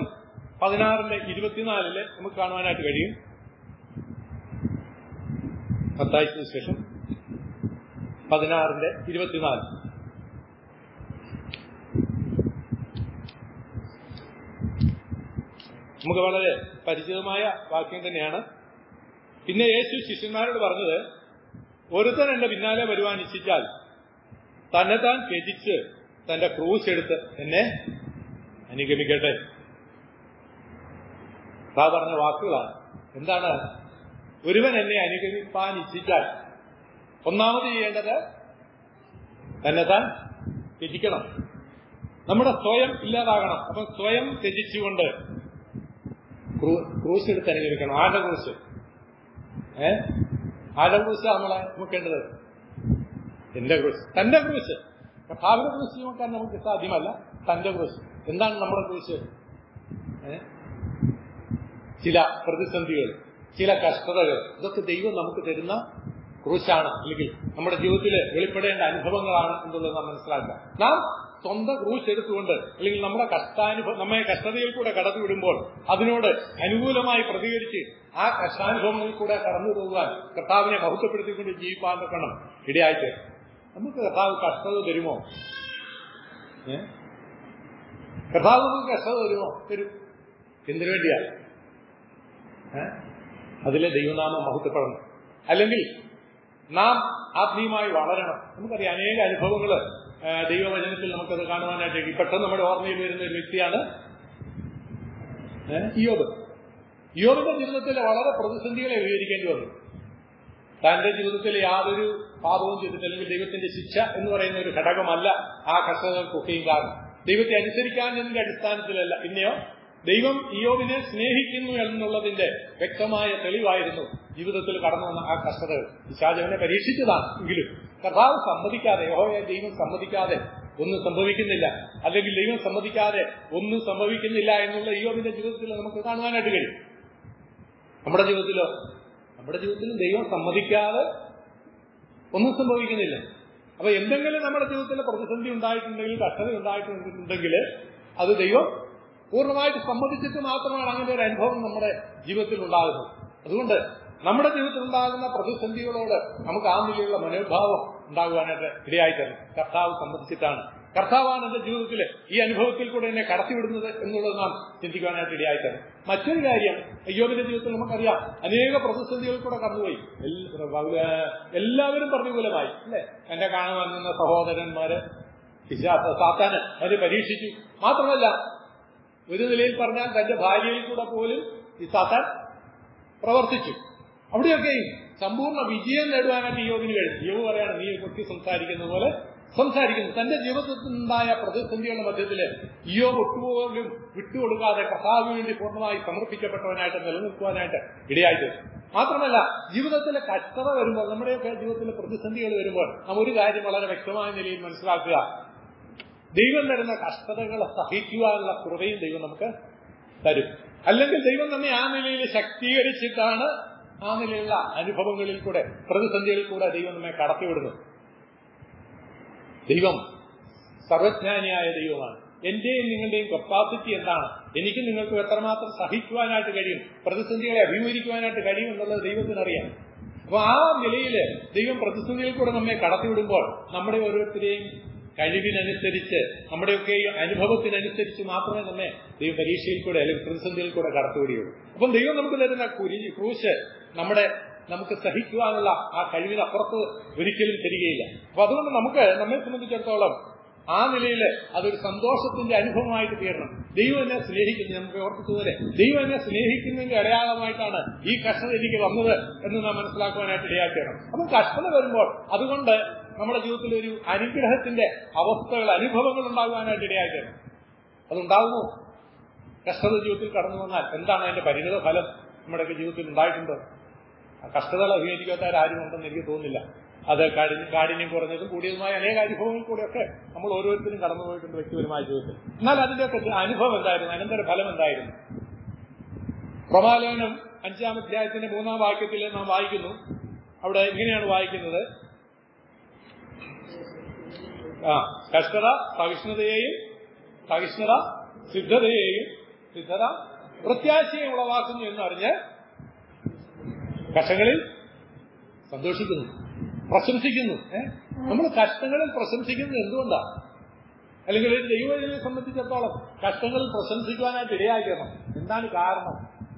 16:24 നമുക്ക് കാണുവാനായിട്ട് കഴിയും. മത്തായി സുവിശേഷം 16:24. നമുക്ക് വളരെ പരിചിതമായ വാക്യം തന്നെയാണ്. പിന്നെ യേശു ശിഷ്യന്മാരോട് പറഞ്ഞത്, ഒരുത്തൻ എന്റെ പിന്നാലെ വരുവാൻ ഇച്ഛിച്ചാൽ തന്നെത്താൻ ത്യജിച്ച് തന്റെ ക്രൂശ് എടുത്ത് എന്നെ അനുഗമിക്കട്ടെ. പറഞ്ഞ വാക്കുകളാണ്. എന്താണ് ഒരുവൻ എന്നെ അനുഗമിപ്പാൻ ഇച്ഛിച്ചാൽ ഒന്നാമത് ചെയ്യേണ്ടത് തന്നെ താൻ ത്യജിക്കണം. നമ്മുടെ സ്വയം ഇല്ലാതാകണം. അപ്പം സ്വയം ത്യജിച്ചുകൊണ്ട് ക്രൂശ് എടുത്ത് അനുഗമിക്കണം. ആരുടെ ക്രൂശ്? ആരുടെ ക്രൂശാണ് നമ്മളെ നോക്കേണ്ടത്? എന്റെ ക്രൂശ്, തന്റെ ക്രൂശ്. കർത്താവിന്റെ ക്രൂശ് നോക്കാൻ നമുക്ക് സാധ്യമല്ല. തന്റെ ക്രൂശ്. എന്താണ് നമ്മുടെ ക്രൂശ്? ചില പ്രതിസന്ധികൾ, ചില കഷ്ടതകൾ, ഇതൊക്കെ ദൈവം നമുക്ക് തരുന്ന ക്രൂശാണ്, അല്ലെങ്കിൽ നമ്മുടെ ജീവിതത്തിൽ വെളിപ്പെടേണ്ട അനുഭവങ്ങളാണ് എന്നുള്ളത് നാം മനസ്സിലാക്കുക. നാം സ്വന്തം ക്രൂശ് എടുത്തുകൊണ്ട്, അല്ലെങ്കിൽ നമ്മുടെ നമ്മെ കഷ്ടതയിൽ കൂടെ കടത്തിവിടുമ്പോൾ അതിനോട് അനുകൂലമായി പ്രതികരിച്ച് ആ കഷ്ടാനുഭവങ്ങളിൽ കൂടെ കടന്നു പോകുവാൻ കർത്താവിനെ മഹത്വപ്പെടുത്തിക്കൊണ്ട് ജീവിപ്പാൻ തക്കണം ഇടയായിട്ട്. നമുക്ക് കർത്താവ് കഷ്ടത തരുമോ? കർത്താവ് നമുക്ക് കഷ്ടത തരുമോ? തരും. എന്തിനു വേണ്ടിയാണ്? അതിലെ ദൈവനാമം മഹത്വപ്പെടണം. അല്ലെങ്കിൽ നാം ആത്മീയമായി വളരണം. നമുക്കറിയാം അനേക അനുഭവങ്ങൾ ദൈവവചനത്തിൽ നമുക്കത് കാണുവാനായിട്ട് പെട്ടെന്ന് നമ്മുടെ ഓർമ്മയിൽ വരുന്ന ഒരു വ്യക്തിയാണ് ഇയ്യോബ്. ഇയ്യോബിന്റെ ജീവിതത്തിൽ വളരെ പ്രതിസന്ധികളെ അഭിമുഖീകരിക്കേണ്ടി വന്നു. തന്റെ ജീവിതത്തിൽ യാതൊരു പാപവും ചെയ്തിട്ട്, അല്ലെങ്കിൽ ദൈവത്തിന്റെ ശിക്ഷ എന്ന് പറയുന്ന ഒരു ഘടകമല്ല ആ കഷ്ടതകൾക്കൊക്കെയും കാരണം. ദൈവത്തെ അനുസരിക്കാനതിന്റെ അടിസ്ഥാനത്തിലല്ല. പിന്നെയോ ദൈവം ഇയ്യോബിനെ സ്നേഹിക്കുന്നു എന്നുള്ളതിന്റെ വ്യക്തമായ തെളിവായിരുന്നു ജീവിതത്തിൽ കടന്നു വന്ന ആ കഷ്ടതകൾ. പിശാചവനെ പരീക്ഷിച്ചതാണ്. എങ്കിലും കർത്താവ് സമ്മതിക്കാതെ, യഹോവയെ ദൈവം സമ്മതിക്കാതെ ഒന്നും സംഭവിക്കുന്നില്ല, അല്ലെങ്കിൽ ദൈവം സമ്മതിക്കാതെ ഒന്നും സംഭവിക്കുന്നില്ല എന്നുള്ള ഇയ്യോബിന്റെ ജീവിതത്തിൽ നമുക്ക് കാണുവാനായിട്ട് കഴിയും. നമ്മുടെ ജീവിതത്തിലോ? നമ്മുടെ ജീവിതത്തിലും ദൈവം സമ്മതിക്കാതെ ഒന്നും സംഭവിക്കുന്നില്ല. അപ്പൊ എന്തെങ്കിലും നമ്മുടെ ജീവിതത്തിൽ പ്രതിസന്ധി ഉണ്ടായിട്ടുണ്ടെങ്കിൽ, കഷ്ടത ഉണ്ടായിട്ടുണ്ടെങ്കിൽ അത് ദൈവം പൂർണ്ണമായിട്ട് സമ്മതിച്ചിട്ട് മാത്രമാണ് അങ്ങനെ ഒരു അനുഭവം നമ്മുടെ ജീവിതത്തിൽ ഉണ്ടാകുന്നത്. അതുകൊണ്ട് നമ്മുടെ ജീവിതത്തിൽ ഉണ്ടാകുന്ന പ്രതിസന്ധികളോട് നമുക്ക് ആ നിലയിലുള്ള മനോഭാവം ഉണ്ടാകുവാനായിട്ട് ഇടയായിത്തന്നെ കർത്താവ് സമ്മതിച്ചിട്ടാണ്. കർത്താവാണ് എന്റെ ജീവിതത്തിൽ ഈ അനുഭവത്തിൽ കൂടെ എന്നെ കടത്തിവിടുന്നത് എന്നുള്ളത് നാം ചിന്തിക്കുവാനായിട്ട് ഇടയായിത്തന്നെ. മറ്റൊരു കാര്യം, ഇയ്യോബിന്റെ ജീവിതത്തിൽ നമുക്കറിയാം അനേക പ്രതിസന്ധികൾ കൂടെ കടന്നുപോയി. എല്ലാവരും പ്രതികൂലമായി, അല്ലെ? എന്നെ കാണുവാൻ നിന്ന സഹോദരന്മാര്, സാത്താന് അവരെ പരീക്ഷിച്ചു. മാത്രമല്ല, ഒരു നിലയിൽ പറഞ്ഞാൽ തന്റെ ഭാര്യയിൽ കൂടെ പോലും ഈ സാത്താൻ പ്രവർത്തിച്ചു. അവിടെയൊക്കെയും സമ്പൂർണ്ണ വിജയം നേടുവാനായിട്ട് ഇയ്യോബിന് കഴിഞ്ഞു. ഇയ്യോബ് പറയാണ്, നീ കുട്ടി സംസാരിക്കുന്ന പോലെ സംസാരിക്കുന്നു. തന്റെ ജീവിതത്തിലുണ്ടായ പ്രതിസന്ധികളുടെ മധ്യത്തില് ഇയ്യോബ് ഒട്ടുപോലും വിട്ടുകൊടുക്കാതെ കർത്താവിന് വേണ്ടി പൂർണ്ണമായി സമർപ്പിക്കപ്പെട്ടവനായിട്ട് നിലനിൽക്കുവാനായിട്ട് ഇടയായിട്ട്. മാത്രമല്ല, ജീവിതത്തിലെ കഷ്ടത വരുമ്പോൾ, നമ്മുടെയൊക്കെ ജീവിതത്തിലെ പ്രതിസന്ധികൾ വരുമ്പോൾ നാം ഒരു കാര്യം വളരെ വ്യക്തമായ നിലയിൽ മനസ്സിലാക്കുക. ദൈവം തരുന്ന കഷ്ടതകളെ സഹിക്കുവാനുള്ള കൃപയും ദൈവം നമുക്ക് തരും. അല്ലെങ്കിൽ ദൈവം നമ്മെ ആ നിലയിൽ ശക്തീകരിച്ചിട്ടാണ് ആ നിലയിലുള്ള അനുഭവങ്ങളിൽ കൂടെ, പ്രതിസന്ധികളിൽ കൂടെ ദൈവം നമ്മെ കടത്തിവിടുന്നു. ദൈവം സർവജ്ഞാനിയായ ദൈവമാണ്. എന്റെയും നിങ്ങളുടെയും കപ്പാസിറ്റി എന്താണ്, എനിക്ക് നിങ്ങൾക്ക് എത്രമാത്രം സഹിക്കുവാനായിട്ട് കഴിയും, പ്രതിസന്ധികളെ അഭിമുഖീകരിക്കുവാനായിട്ട് കഴിയും എന്നുള്ളത് ദൈവത്തിനറിയാം. അപ്പൊ ആ നിലയിൽ ദൈവം പ്രതിസന്ധിയിൽ കൂടെ നമ്മെ കടത്തിവിടുമ്പോൾ നമ്മുടെ ഓരോരുത്തരെയും കഴിവിനനുസരിച്ച്, നമ്മുടെയൊക്കെ അനുഭവത്തിനനുസരിച്ച് മാത്രമേ നമ്മെ ദൈവം പരീക്ഷയിൽ കൂടെ അല്ലെങ്കിൽ പ്രതിസന്ധിയിൽ കൂടെ കടത്തിവിടുകയുള്ളൂ. അപ്പം ദൈവം നമുക്ക് തരുന്ന ക്രൂശ് നമുക്ക് സഹിക്കുവാനുള്ള ആ കഴിവിനപ്പുറത്ത് ഒരിക്കലും തരികയില്ല. അപ്പൊ അതുകൊണ്ട് നമ്മെ സംബന്ധിച്ചിടത്തോളം ആ നിലയിൽ അതൊരു സന്തോഷത്തിന്റെ അനുഭവമായിട്ട് തീരണം. ദൈവം എന്നെ സ്നേഹിക്കുന്നു, നമുക്ക് ഓർപ്പിച്ചതുപോലെ ദൈവം എന്നെ സ്നേഹിക്കുന്നതിന്റെ അടയാളമായിട്ടാണ് ഈ കഷ്ടത എനിക്ക് വന്നത് എന്ന് നാം മനസ്സിലാക്കുവാനായിട്ട് ഇടയാക്കണം. അപ്പം കഷ്ടത വരുമ്പോൾ അതുകൊണ്ട് നമ്മുടെ ജീവിതത്തിൽ ഒരു അനുഗ്രഹത്തിന്റെ അവസ്ഥകൾ, അനുഭവങ്ങൾ ഉണ്ടാകുവാനായിട്ട് ഇടയാക്കണം. അതുണ്ടാകുമോ? കഷ്ടത ജീവിതത്തിൽ കടന്നു വന്നാൽ എന്താണ് അതിന്റെ പരിണിത ഫലം നമ്മുടെയൊക്കെ ജീവിതത്തിൽ ഉണ്ടായിട്ടുണ്ടോ? കഷ്ടതകൾ അഭിമുഖീകരിക്കാത്തവരാരും ഉണ്ടെന്ന് എനിക്ക് തോന്നുന്നില്ല. അത് കാഠിന്യം കുറഞ്ഞതും കൂടിയതുമായ അനേക അനുഭവങ്ങൾ കൂടെയൊക്കെ നമ്മൾ ഓരോരുത്തരും കടന്നുപോയിട്ടുണ്ട് വ്യക്തിപരമായ ജീവിതത്തിൽ. എന്നാൽ അതിന്റെയൊക്കെ അനുഭവം എന്തായിരുന്നു? അനന്തര ഫലം എന്തായിരുന്നു? റോമാലേഖനം 5-ാം അധ്യായത്തിന്റെ 3-ാം വാക്യത്തിൽ നാം വായിക്കുന്നു. അവിടെ ഇങ്ങനെയാണ് വായിക്കുന്നത്: കഷ്ടത സഹിഷ്ണുതയെയും, സഹിഷ്ണുത സിദ്ധതയെയും, സിദ്ധത പ്രത്യാശയെ ഉളവാക്കുന്നു എന്നറിഞ്ഞ് കഷ്ടങ്ങളിൽ സന്തോഷിക്കുന്നു, പ്രശംസിക്കുന്നു. നമ്മൾ കഷ്ടങ്ങളിൽ പ്രശംസിക്കുന്നത് എന്തുകൊണ്ടാണ്? അല്ലെങ്കിൽ ഒരു ദൈവജനെ സംബന്ധിച്ചിടത്തോളം കഷ്ടങ്ങളിൽ പ്രശംസിക്കുവാനായിട്ട് ഇടയാക്കണം. എന്താണ് കാരണം?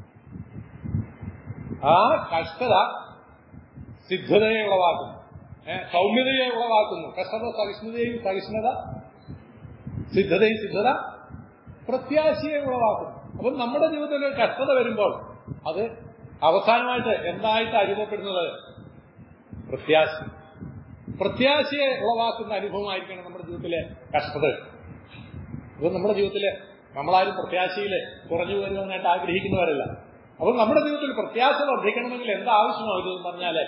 ആ കഷ്ടത സിദ്ധതയെ ഉളവാക്കുന്നു, സൗമ്യതയെ ഉളവാക്കുന്നു. കഷ്ടത സഹിഷ്ണുതയും, സഹിഷ്ണുത സിദ്ധതയും, സിദ്ധത പ്രത്യാശയെ ഉളവാക്കുന്നു. അപ്പം നമ്മുടെ ജീവിതത്തിൽ കഷ്ടത വരുമ്പോൾ അത് അവസാനമായിട്ട് എന്തായിട്ട് അനുഭവപ്പെടുന്നത്? പ്രത്യാശ. പ്രത്യാശയെ ഉളവാക്കുന്ന അനുഭവമായിരിക്കണം നമ്മുടെ ജീവിതത്തിലെ കഷ്ടത. അപ്പോൾ നമ്മുടെ ജീവിതത്തില് നമ്മളാരും പ്രത്യാശയില് കുറഞ്ഞു വരുവാനായിട്ട് ആഗ്രഹിക്കുന്നവരല്ല. അപ്പോൾ നമ്മുടെ ജീവിതത്തിൽ പ്രത്യാശ വർദ്ധിക്കണമെങ്കിൽ എന്താവശ്യമാവരുതെന്ന് പറഞ്ഞാല്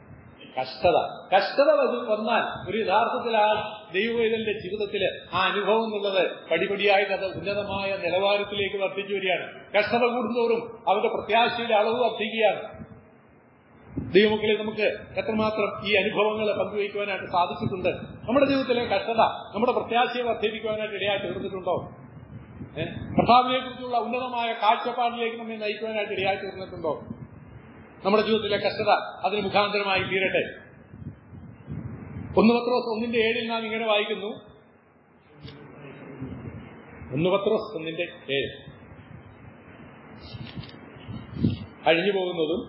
കഷ്ടത വന്നാൽ ഒരു യഥാർത്ഥത്തിൽ ആ ദൈവവേദന്റെ ജീവിതത്തില് ആ അനുഭവം എന്നുള്ളത് പടിപടിയായിട്ട് അത് ഉന്നതമായ നിലവാരത്തിലേക്ക് വർദ്ധിച്ചു വരികയാണ്. കഷ്ടത കൂടുന്തോറും അവരുടെ പ്രത്യാശയുടെ അളവ് വർദ്ധിക്കുകയാണ്. ദൈവമക്കളെ, നമുക്ക് എത്രമാത്രം ഈ അനുഭവങ്ങൾ പങ്കുവയ്ക്കുവാനായിട്ട് സാധിച്ചിട്ടുണ്ട്? നമ്മുടെ ജീവിതത്തിലെ കഷ്ടത നമ്മുടെ പ്രത്യാശയെ വർദ്ധിപ്പിക്കുവാനായിട്ട് ഇടയായിട്ട് തീർന്നിട്ടുണ്ടോ? കർത്താവിനെ കുറിച്ചുള്ള ഉന്നതമായ കാഴ്ചപ്പാടിലേക്ക് നമ്മെ നയിക്കുവാനായിട്ട് ഇടയായിട്ട് തീർന്നിട്ടുണ്ടോ? നമ്മുടെ ജീവിതത്തിലെ കഷ്ടത അതിന് മുഖാന്തരമായി തീരട്ടെ. 1 പത്രോസ് 1:7 നാം ഇങ്ങനെ വായിക്കുന്നു. 1 പത്രോസ് 1:7 അഴിഞ്ഞു പോകുന്നതും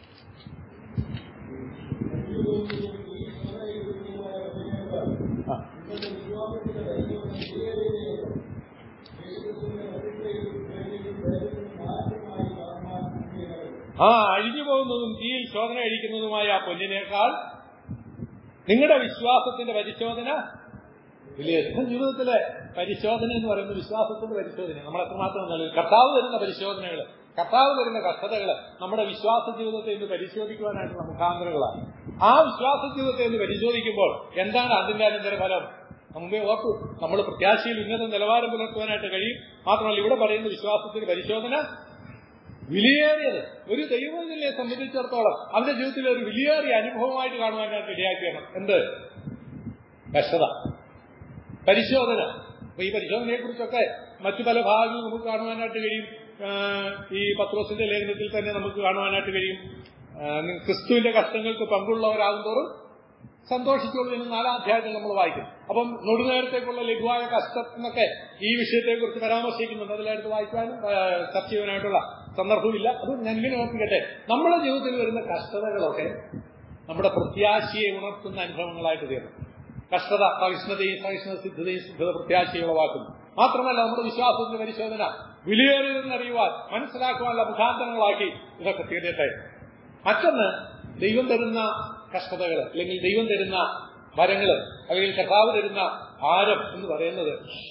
അഴിഞ്ഞു പോകുന്നതും തീയിൽ ശോധന അഴിക്കുന്നതുമായ ആ പൊന്നിനേക്കാൾ നിങ്ങളുടെ വിശ്വാസത്തിന്റെ പരിശോധന വലിയ. ജീവിതത്തിലെ പരിശോധന എന്ന് പറയുന്നത് വിശ്വാസത്തിന്റെ പരിശോധന. നമ്മൾ എത്രമാത്രം നൽകും? കർത്താവ് തരുന്ന പരിശോധനകൾ, കർത്താവ് തരുന്ന കഷ്ടതകൾ നമ്മുടെ വിശ്വാസ ജീവിതത്തെ ഇന്ന് പരിശോധിക്കുവാനായിട്ടുള്ള മുഖാന്തരങ്ങളാണ്. ആ വിശ്വാസ ജീവിതത്തെ ഇന്ന് പരിശോധിക്കുമ്പോൾ എന്താണ് അതിന്റെ അനന്തരഫലം? മുമ്പേ ഓർത്തു, നമ്മൾ പ്രത്യാശയിൽ ഉന്നത നിലവാരം പുലർത്തുവാനായിട്ട് കഴിയും. മാത്രമല്ല, ഇവിടെ പറയുന്ന വിശ്വാസത്തിന്റെ പരിശോധന വിലയേറിയത്. ഒരു ദൈവത്തിനെ സംബന്ധിച്ചിടത്തോളം അവന്റെ ജീവിതത്തിലെ ഒരു വിലയേറിയ അനുഭവമായിട്ട് കാണുവാനായിട്ട് ഇടയാക്കണം. എന്ത്? കഷ്ടത, പരിശോധന. അപ്പൊ ഈ പരിശോധനയെ കുറിച്ചൊക്കെ മറ്റു പല ഭാഗങ്ങളും നമുക്ക് കാണുവാനായിട്ട് കഴിയും. ഈ പത്രോസിന്റെ ലേഖനത്തിൽ തന്നെ നമുക്ക് കാണുവാനായിട്ട് കഴിയും. ക്രിസ്തുവിന്റെ കഷ്ടങ്ങൾക്ക് പങ്കുള്ളവരാകും തോറും സന്തോഷിച്ചോളൂ എന്ന് 4-ാം അധ്യായത്തിൽ നമ്മൾ വായിക്കും. അപ്പം നെടുനേരത്തേക്കുള്ള ലഘുവായ കഷ്ടം എന്നൊക്കെ ഈ വിഷയത്തെക്കുറിച്ച് പരാമർശിക്കുന്നുണ്ട്. അതിലെടുത്ത് വായിക്കാനും ചർച്ച ചെയ്യാനായിട്ടുള്ള സന്ദർഭമില്ല. അത് ഞാൻ ഇങ്ങനെ ഓർപ്പിക്കട്ടെ, നമ്മുടെ ജീവിതത്തിൽ വരുന്ന കഷ്ടതകളൊക്കെ നമ്മുടെ പ്രത്യാശയെ ഉണർത്തുന്ന അനുഭവങ്ങളായിട്ട് തീർന്നു. കഷ്ടത സഹിഷ്ണുതയും സഹിഷ്ണുസിദ്ധതയും സിദ്ധത പ്രത്യാശയെ ഉളവാക്കുന്നു. മാത്രമല്ല, നമ്മുടെ വിശ്വാസത്തിന്റെ പരിശോധന വിലയേറിയതെന്നറിയുവാൻ മനസ്സിലാക്കുവാനുള്ള മുഖാന്തരങ്ങളാക്കി ഇതൊക്കെ തീരട്ടെ. മറ്റൊന്ന്, ദൈവം തരുന്ന കഷ്ടതകൾ അല്ലെങ്കിൽ ദൈവം തരുന്ന വരങ്ങള് അല്ലെങ്കിൽ കർത്താവ് തരുന്ന ഭാരം എന്ന് പറയുന്നത്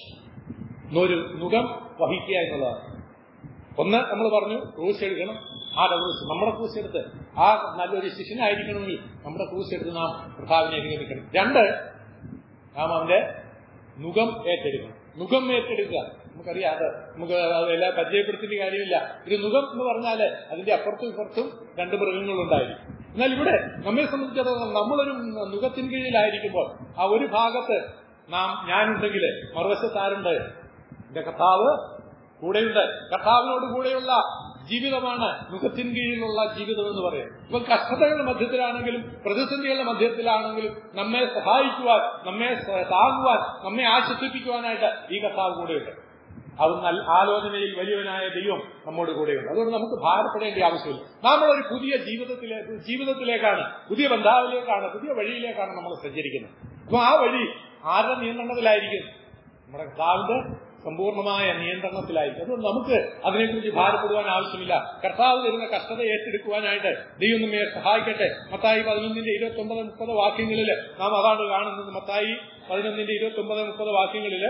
ഒരു മുഖം വഹിക്കുക എന്നുള്ളതാണ്. ഒന്ന്, നമ്മൾ പറഞ്ഞു ക്രൂശ് എടുക്കണം. ക്രൂശ് നമ്മുടെ ക്രൂശ് എടുത്ത് ആ നല്ലൊരു ശിഷ്യനായിരിക്കണമെങ്കിൽ നമ്മുടെ ക്രൂശ് എടുത്ത് നാം കർത്താവിനെ അനുഗമിക്കണം. 2, നാം അവന്റെ മുഖം ഏറ്റെടുക്കണം. മുഖം ഏറ്റെടുക്കുക നമുക്കറിയാം. അത് നമുക്ക് അതെല്ലാം പരിചയപ്പെടുത്തേണ്ട കാര്യമില്ല. ഒരു മുഖം എന്ന് പറഞ്ഞാല് അതിന്റെ അപ്പുറത്തും ഇപ്പുറത്തും 2 മൃഗങ്ങളുണ്ടായിരിക്കും. എന്നാൽ ഇവിടെ നമ്മെ സംബന്ധിച്ചിടത്തോളം നമ്മളൊരു മുഖത്തിന് കീഴിലായിരിക്കുമ്പോൾ ആ ഒരു ഭാഗത്ത് ഞാനുണ്ടെങ്കിൽ മറുവശത്ത് ആരുണ്ട്? എന്റെ കർത്താവ് കൂടെയുണ്ട്. കർത്താവിനോട് കൂടെയുള്ള ജീവിതമാണ് മുഖത്തിന് കീഴിലുള്ള ജീവിതം എന്ന് പറയും. ഇപ്പൊ കഷ്ടതകളുടെ മധ്യത്തിലാണെങ്കിലും പ്രതിസന്ധികളുടെ മധ്യത്തിലാണെങ്കിലും നമ്മെ സഹായിക്കുവാൻ, നമ്മെ താങ്ങുവാൻ, നമ്മെ ആശ്വസിപ്പിക്കുവാനായിട്ട് ഈ കർത്താവ് കൂടെയുണ്ട്. അത് ആലോചനയിൽ വലിയവനായ ദൈവം നമ്മോട് കൂടെയുണ്ട്. അതുകൊണ്ട് നമുക്ക് ഭാരപ്പെടേണ്ട ആവശ്യമില്ല. നമ്മളൊരു പുതിയ ജീവിതത്തിലേക്കാണ്, പുതിയ ബന്ധാവിലേക്കാണ്, പുതിയ വഴിയിലേക്കാണ് നമ്മൾ സഞ്ചരിക്കുന്നത്. അപ്പൊ ആ വഴി ആരുടെ നിയന്ത്രണത്തിലായിരിക്കും? നമ്മുടെ കർത്താവിന്റെ സമ്പൂർണമായ നിയന്ത്രണത്തിലായിരിക്കും. അതുകൊണ്ട് നമുക്ക് അതിനെക്കുറിച്ച് ഭാരപ്പെടുവാൻ ആവശ്യമില്ല. കർത്താവ് തരുന്ന കഷ്ടത ഏറ്റെടുക്കുവാനായിട്ട് ദൈവം നമ്മെ സഹായിക്കട്ടെ. മത്തായി 11:29-30 വാക്യങ്ങളിൽ നാം അതാണ് കാണുന്നത്. മത്തായി 11:29-30 വാക്യങ്ങളിൽ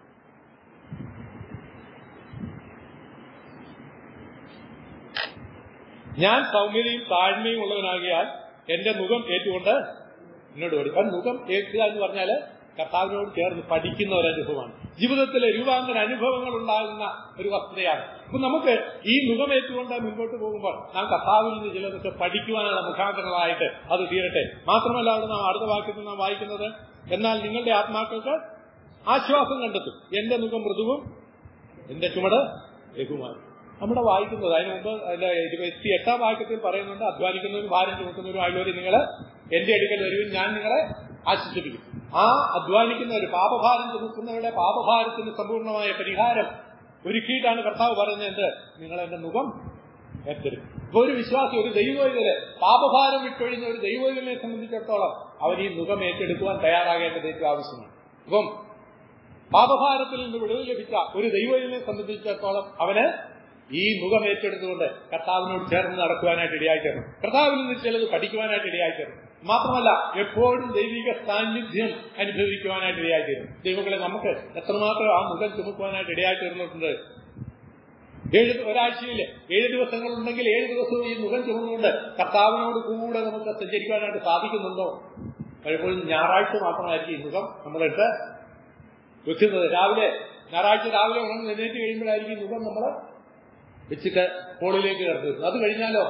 ഞാൻ സൗമ്യതയും താഴ്മയും ഉള്ളവനാകിയാൽ എന്റെ മുഖം ഏറ്റുകൊണ്ട് എന്നോട് പഠിക്കും. മുഖം ഏൽക്കുക എന്ന് പറഞ്ഞാല് കർത്താവിനോട് ചേർന്ന് പഠിക്കുന്ന ഒരു അനുഭവമാണ്. ജീവിതത്തിലെ രൂപാന്തര അനുഭവങ്ങൾ ഉണ്ടാകുന്ന ഒരു വസ്തുതയാണ്. അപ്പൊ നമുക്ക് ഈ മുഖമേറ്റുകൊണ്ട് മുൻപോട്ട് പോകുമ്പോൾ നാം കർത്താവിൽ നിന്ന് ചിലതൊക്കെ പഠിക്കുവാനുള്ള മുഖാന്തരങ്ങളായിട്ട് അത് തീരട്ടെ. മാത്രമല്ല, അവിടെ നാം അടുത്ത വാക്യത്തിൽ നാം വായിക്കുന്നത്, എന്നാൽ നിങ്ങളുടെ ആത്മാക്കൾക്ക് ആശ്വാസം കണ്ടെത്തും, എന്റെ മുഖം മൃദുവും എന്റെ ചുമട് ലഘുമാണ്. നമ്മുടെ വായിക്കുന്നത് അതിന് മുമ്പ് 28-ാം വാക്യത്തിൽ പറയുന്നുണ്ട്, അധ്വാനിക്കുന്നവരും ഭാരം ചുമക്കുന്നവരും ആയുള്ളവരും നിങ്ങൾ എന്റെ അടുക്കൽ വരുവിൻ, ഞാൻ നിങ്ങളെ ആശ്വസിപ്പിക്കും. ആ അധ്വാനിക്കുന്നവർ, പാപഭാരം ചുമക്കുന്നവരുടെ പാപഭാരത്തിന് സമ്പൂർണമായ പരിഹാരം ഒരുക്കിയിട്ടാണ് കർത്താവ് പറയുന്നത്, നിങ്ങൾ എന്റെ മുഖം ഏറ്റെടുക്കും. ഇപ്പൊ ഒരു വിശ്വാസി, ഒരു ദൈവവൈദ്യര്, പാപഭാരം വിട്ടൊഴിഞ്ഞ ഒരു ദൈവവൈദ്യനെ സംബന്ധിച്ചിടത്തോളം അവൻ ഈ മുഖം ഏറ്റെടുക്കുവാൻ തയ്യാറാകേണ്ടത് ഏറ്റവും ആവശ്യമാണ്. ഇപ്പം പാപഭാരത്തിൽ നിന്ന് വിടുതൽ ലഭിച്ച ഒരു ദൈവവൈദ്യനെ സംബന്ധിച്ചിടത്തോളം അവന് ഈ മുഖം ഏറ്റെടുത്തുകൊണ്ട് കർത്താവിനോട് ചേർന്ന് നടക്കുവാനായിട്ട് ഇടയായിത്തീരണം. കർത്താവിൽ നിന്ന് ചിലത് പഠിക്കുവാനായിട്ട് ഇടയായിത്തീരണം. മാത്രമല്ല എപ്പോഴും ദൈവിക സാന്നിധ്യം അനുഭവിക്കുവാനായിട്ട് ഇടയായിത്തീരും. ദൈവങ്ങളെ നമുക്ക് എത്രമാത്രം ആ മുഖം ചുമക്കുവാനായിട്ട് ഇടയായിത്തീർന്നിട്ടുണ്ട്. ഒരാഴ്ചയിൽ 7 ദിവസങ്ങളുണ്ടെങ്കിൽ 7 ദിവസവും ഈ മുഖം ചുമന്നുകൊണ്ട് കർത്താവിനോട് കൂടെ നമുക്ക് സഞ്ചരിക്കുവാനായിട്ട് സാധിക്കുന്നുണ്ടോ? പലപ്പോഴും ഞായറാഴ്ച മാത്രമായിരിക്കും ഈ മുഖം നമ്മളെടുത്ത് വെക്കുന്നത്. ഞായറാഴ്ച രാവിലെ ഉണർന്ന് എഴുന്നേറ്റ് കഴിയുമ്പോഴായിരിക്കും ഈ മുഖം നമ്മൾ വെച്ചിട്ട് ഹോളിലേക്ക് കടത്തുന്നത്. അത് കഴിഞ്ഞാലോ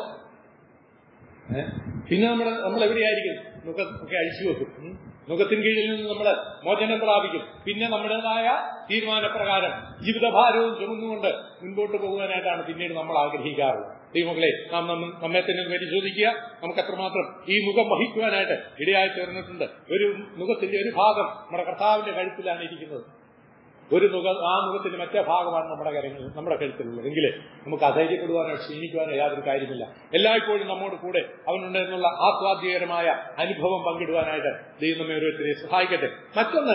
പിന്നെ നമ്മൾ എവിടെയായിരിക്കും? മുഖമൊക്കെ അഴിച്ചു വെക്കും. മുഖത്തിന് കീഴിൽ നിന്ന് നമ്മൾ മോചനം പ്രാപിക്കും. പിന്നെ നമ്മുടേതായ തീരുമാനപ്രകാരം ജീവിതഭാരവും ചുമന്നുകൊണ്ട് മുൻപോട്ട് പോകുവാനായിട്ടാണ് പിന്നീട് നമ്മൾ ആഗ്രഹിക്കാറുള്ളത്. ദൈവങ്ങളെ നാം നമ്മെ തന്നെ പരിശോധിക്കുക. നമുക്ക് എത്രമാത്രം ഈ മുഖം വഹിക്കുവാനായിട്ട് ഇടയായി തീർന്നിട്ടുണ്ട്. ഒരു മുഖത്തിന്റെ ഒരു ഭാഗം നമ്മുടെ കർത്താവിന്റെ കഴുത്തിലാണ് ഇരിക്കുന്നത്. ആ മുഖത്തിന്റെ മറ്റേ ഭാഗമാണ് നമ്മുടെ കഴുത്തിലുള്ളത്. എങ്കിൽ നമുക്ക് അധൈര്യപ്പെടുവാനോ ക്ഷീണിക്കുവാനോ യാതൊരു കാര്യമില്ല. എല്ലായ്പ്പോഴും നമ്മോട് കൂടെ അവനുണ്ട് എന്നുള്ള ആസ്വാദ്യകരമായ അനുഭവം പങ്കിടുവാനായിട്ട് ദൈവം നമ്മെ ഓരോരുത്തരെ സഹായിക്കട്ടെ. മറ്റൊന്ന്,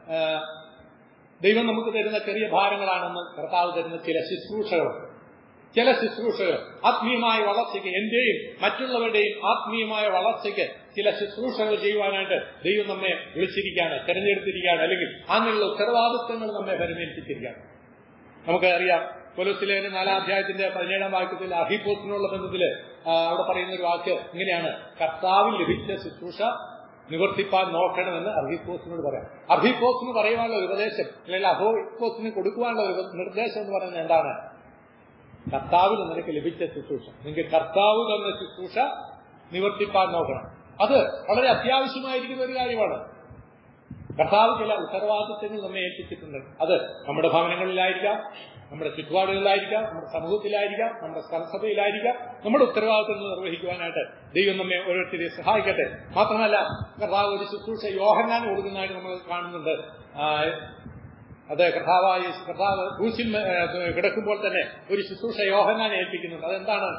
ദൈവം നമുക്ക് തരുന്ന ചെറിയ ഭാരങ്ങളാണെന്ന് കർത്താവ് തരുന്ന ചില ശുശ്രൂഷകൾ ആത്മീയമായ വളർച്ചയ്ക്ക്, എന്റെയും മറ്റുള്ളവരുടെയും ആത്മീയമായ വളർച്ചയ്ക്ക് ചില ശുശ്രൂഷകൾ ചെയ്യുവാനായിട്ട് ദൈവം നമ്മെ വിളിച്ചിരിക്കുകയാണ്, തെരഞ്ഞെടുത്തിരിക്കുകയാണ്. അല്ലെങ്കിൽ അങ്ങനെയുള്ള ഉത്തരവാദിത്വങ്ങൾ നമ്മെ പരിമേൽപ്പിച്ചിരിക്കുകയാണ്. നമുക്കറിയാം, കൊലോസ്യലേഖനം 4-ാം അധ്യായത്തിന്റെ 17-ാം വാക്യത്തിൽ അർഹിപ്പോസിനുള്ള ബന്ധത്തിൽ അവിടെ പറയുന്ന ഒരു വാക്ക് ഇങ്ങനെയാണ്: കർത്താവിൽ ലഭിച്ച ശുശ്രൂഷ നിവർത്തിപ്പാൻ നോക്കണമെന്ന് അർഹിപ്പോസിനോട് പറയാം. അർഹിപ്പോസിന് പറയുവാനുള്ള ഒരു ഉപദേശം, അല്ലെങ്കിൽ അർഹിപ്പോസിന് കൊടുക്കുവാനുള്ള ഒരു നിർദ്ദേശം എന്ന് പറയുന്നത് എന്താണ്? കർത്താവിൽ നിനക്ക് ലഭിച്ച ശുശ്രൂഷ, നിങ്ങൾക്ക് കർത്താവ് തന്ന ശുശ്രൂഷ നിവർത്തിപ്പാൻ നോക്കണം. അത് വളരെ അത്യാവശ്യമായിരിക്കുന്ന ഒരു കാര്യമാണ്. കർത്താവ് ചില ഉത്തരവാദിത്വങ്ങൾ നമ്മെ ഏൽപ്പിച്ചിട്ടുണ്ട്. അത് നമ്മുടെ ഭവനങ്ങളിലായിരിക്കാം, നമ്മുടെ ചുറ്റുപാടുകളിലായിരിക്കാം, നമ്മുടെ സമൂഹത്തിലായിരിക്കാം, നമ്മുടെ സ്ഥലസഭയിലായിരിക്കാം. നമ്മുടെ ഉത്തരവാദിത്വങ്ങൾ നിർവഹിക്കുവാനായിട്ട് ദൈവം നമ്മെ ഓരോരുത്തരെ സഹായിക്കട്ടെ. മാത്രമല്ല, കർത്താവ് ഒരു ശുശ്രൂഷ യോഹന്നാൻ കൊടുക്കുന്നതായിട്ട് നമ്മൾ കാണുന്നുണ്ട്. അത് കർത്താവ് ക്രൂശിൽ കിടക്കുമ്പോൾ തന്നെ ഒരു ശുശ്രൂഷ യോഹന്നാനെ ഏൽപ്പിക്കുന്നുണ്ട്. അതെന്താണ്?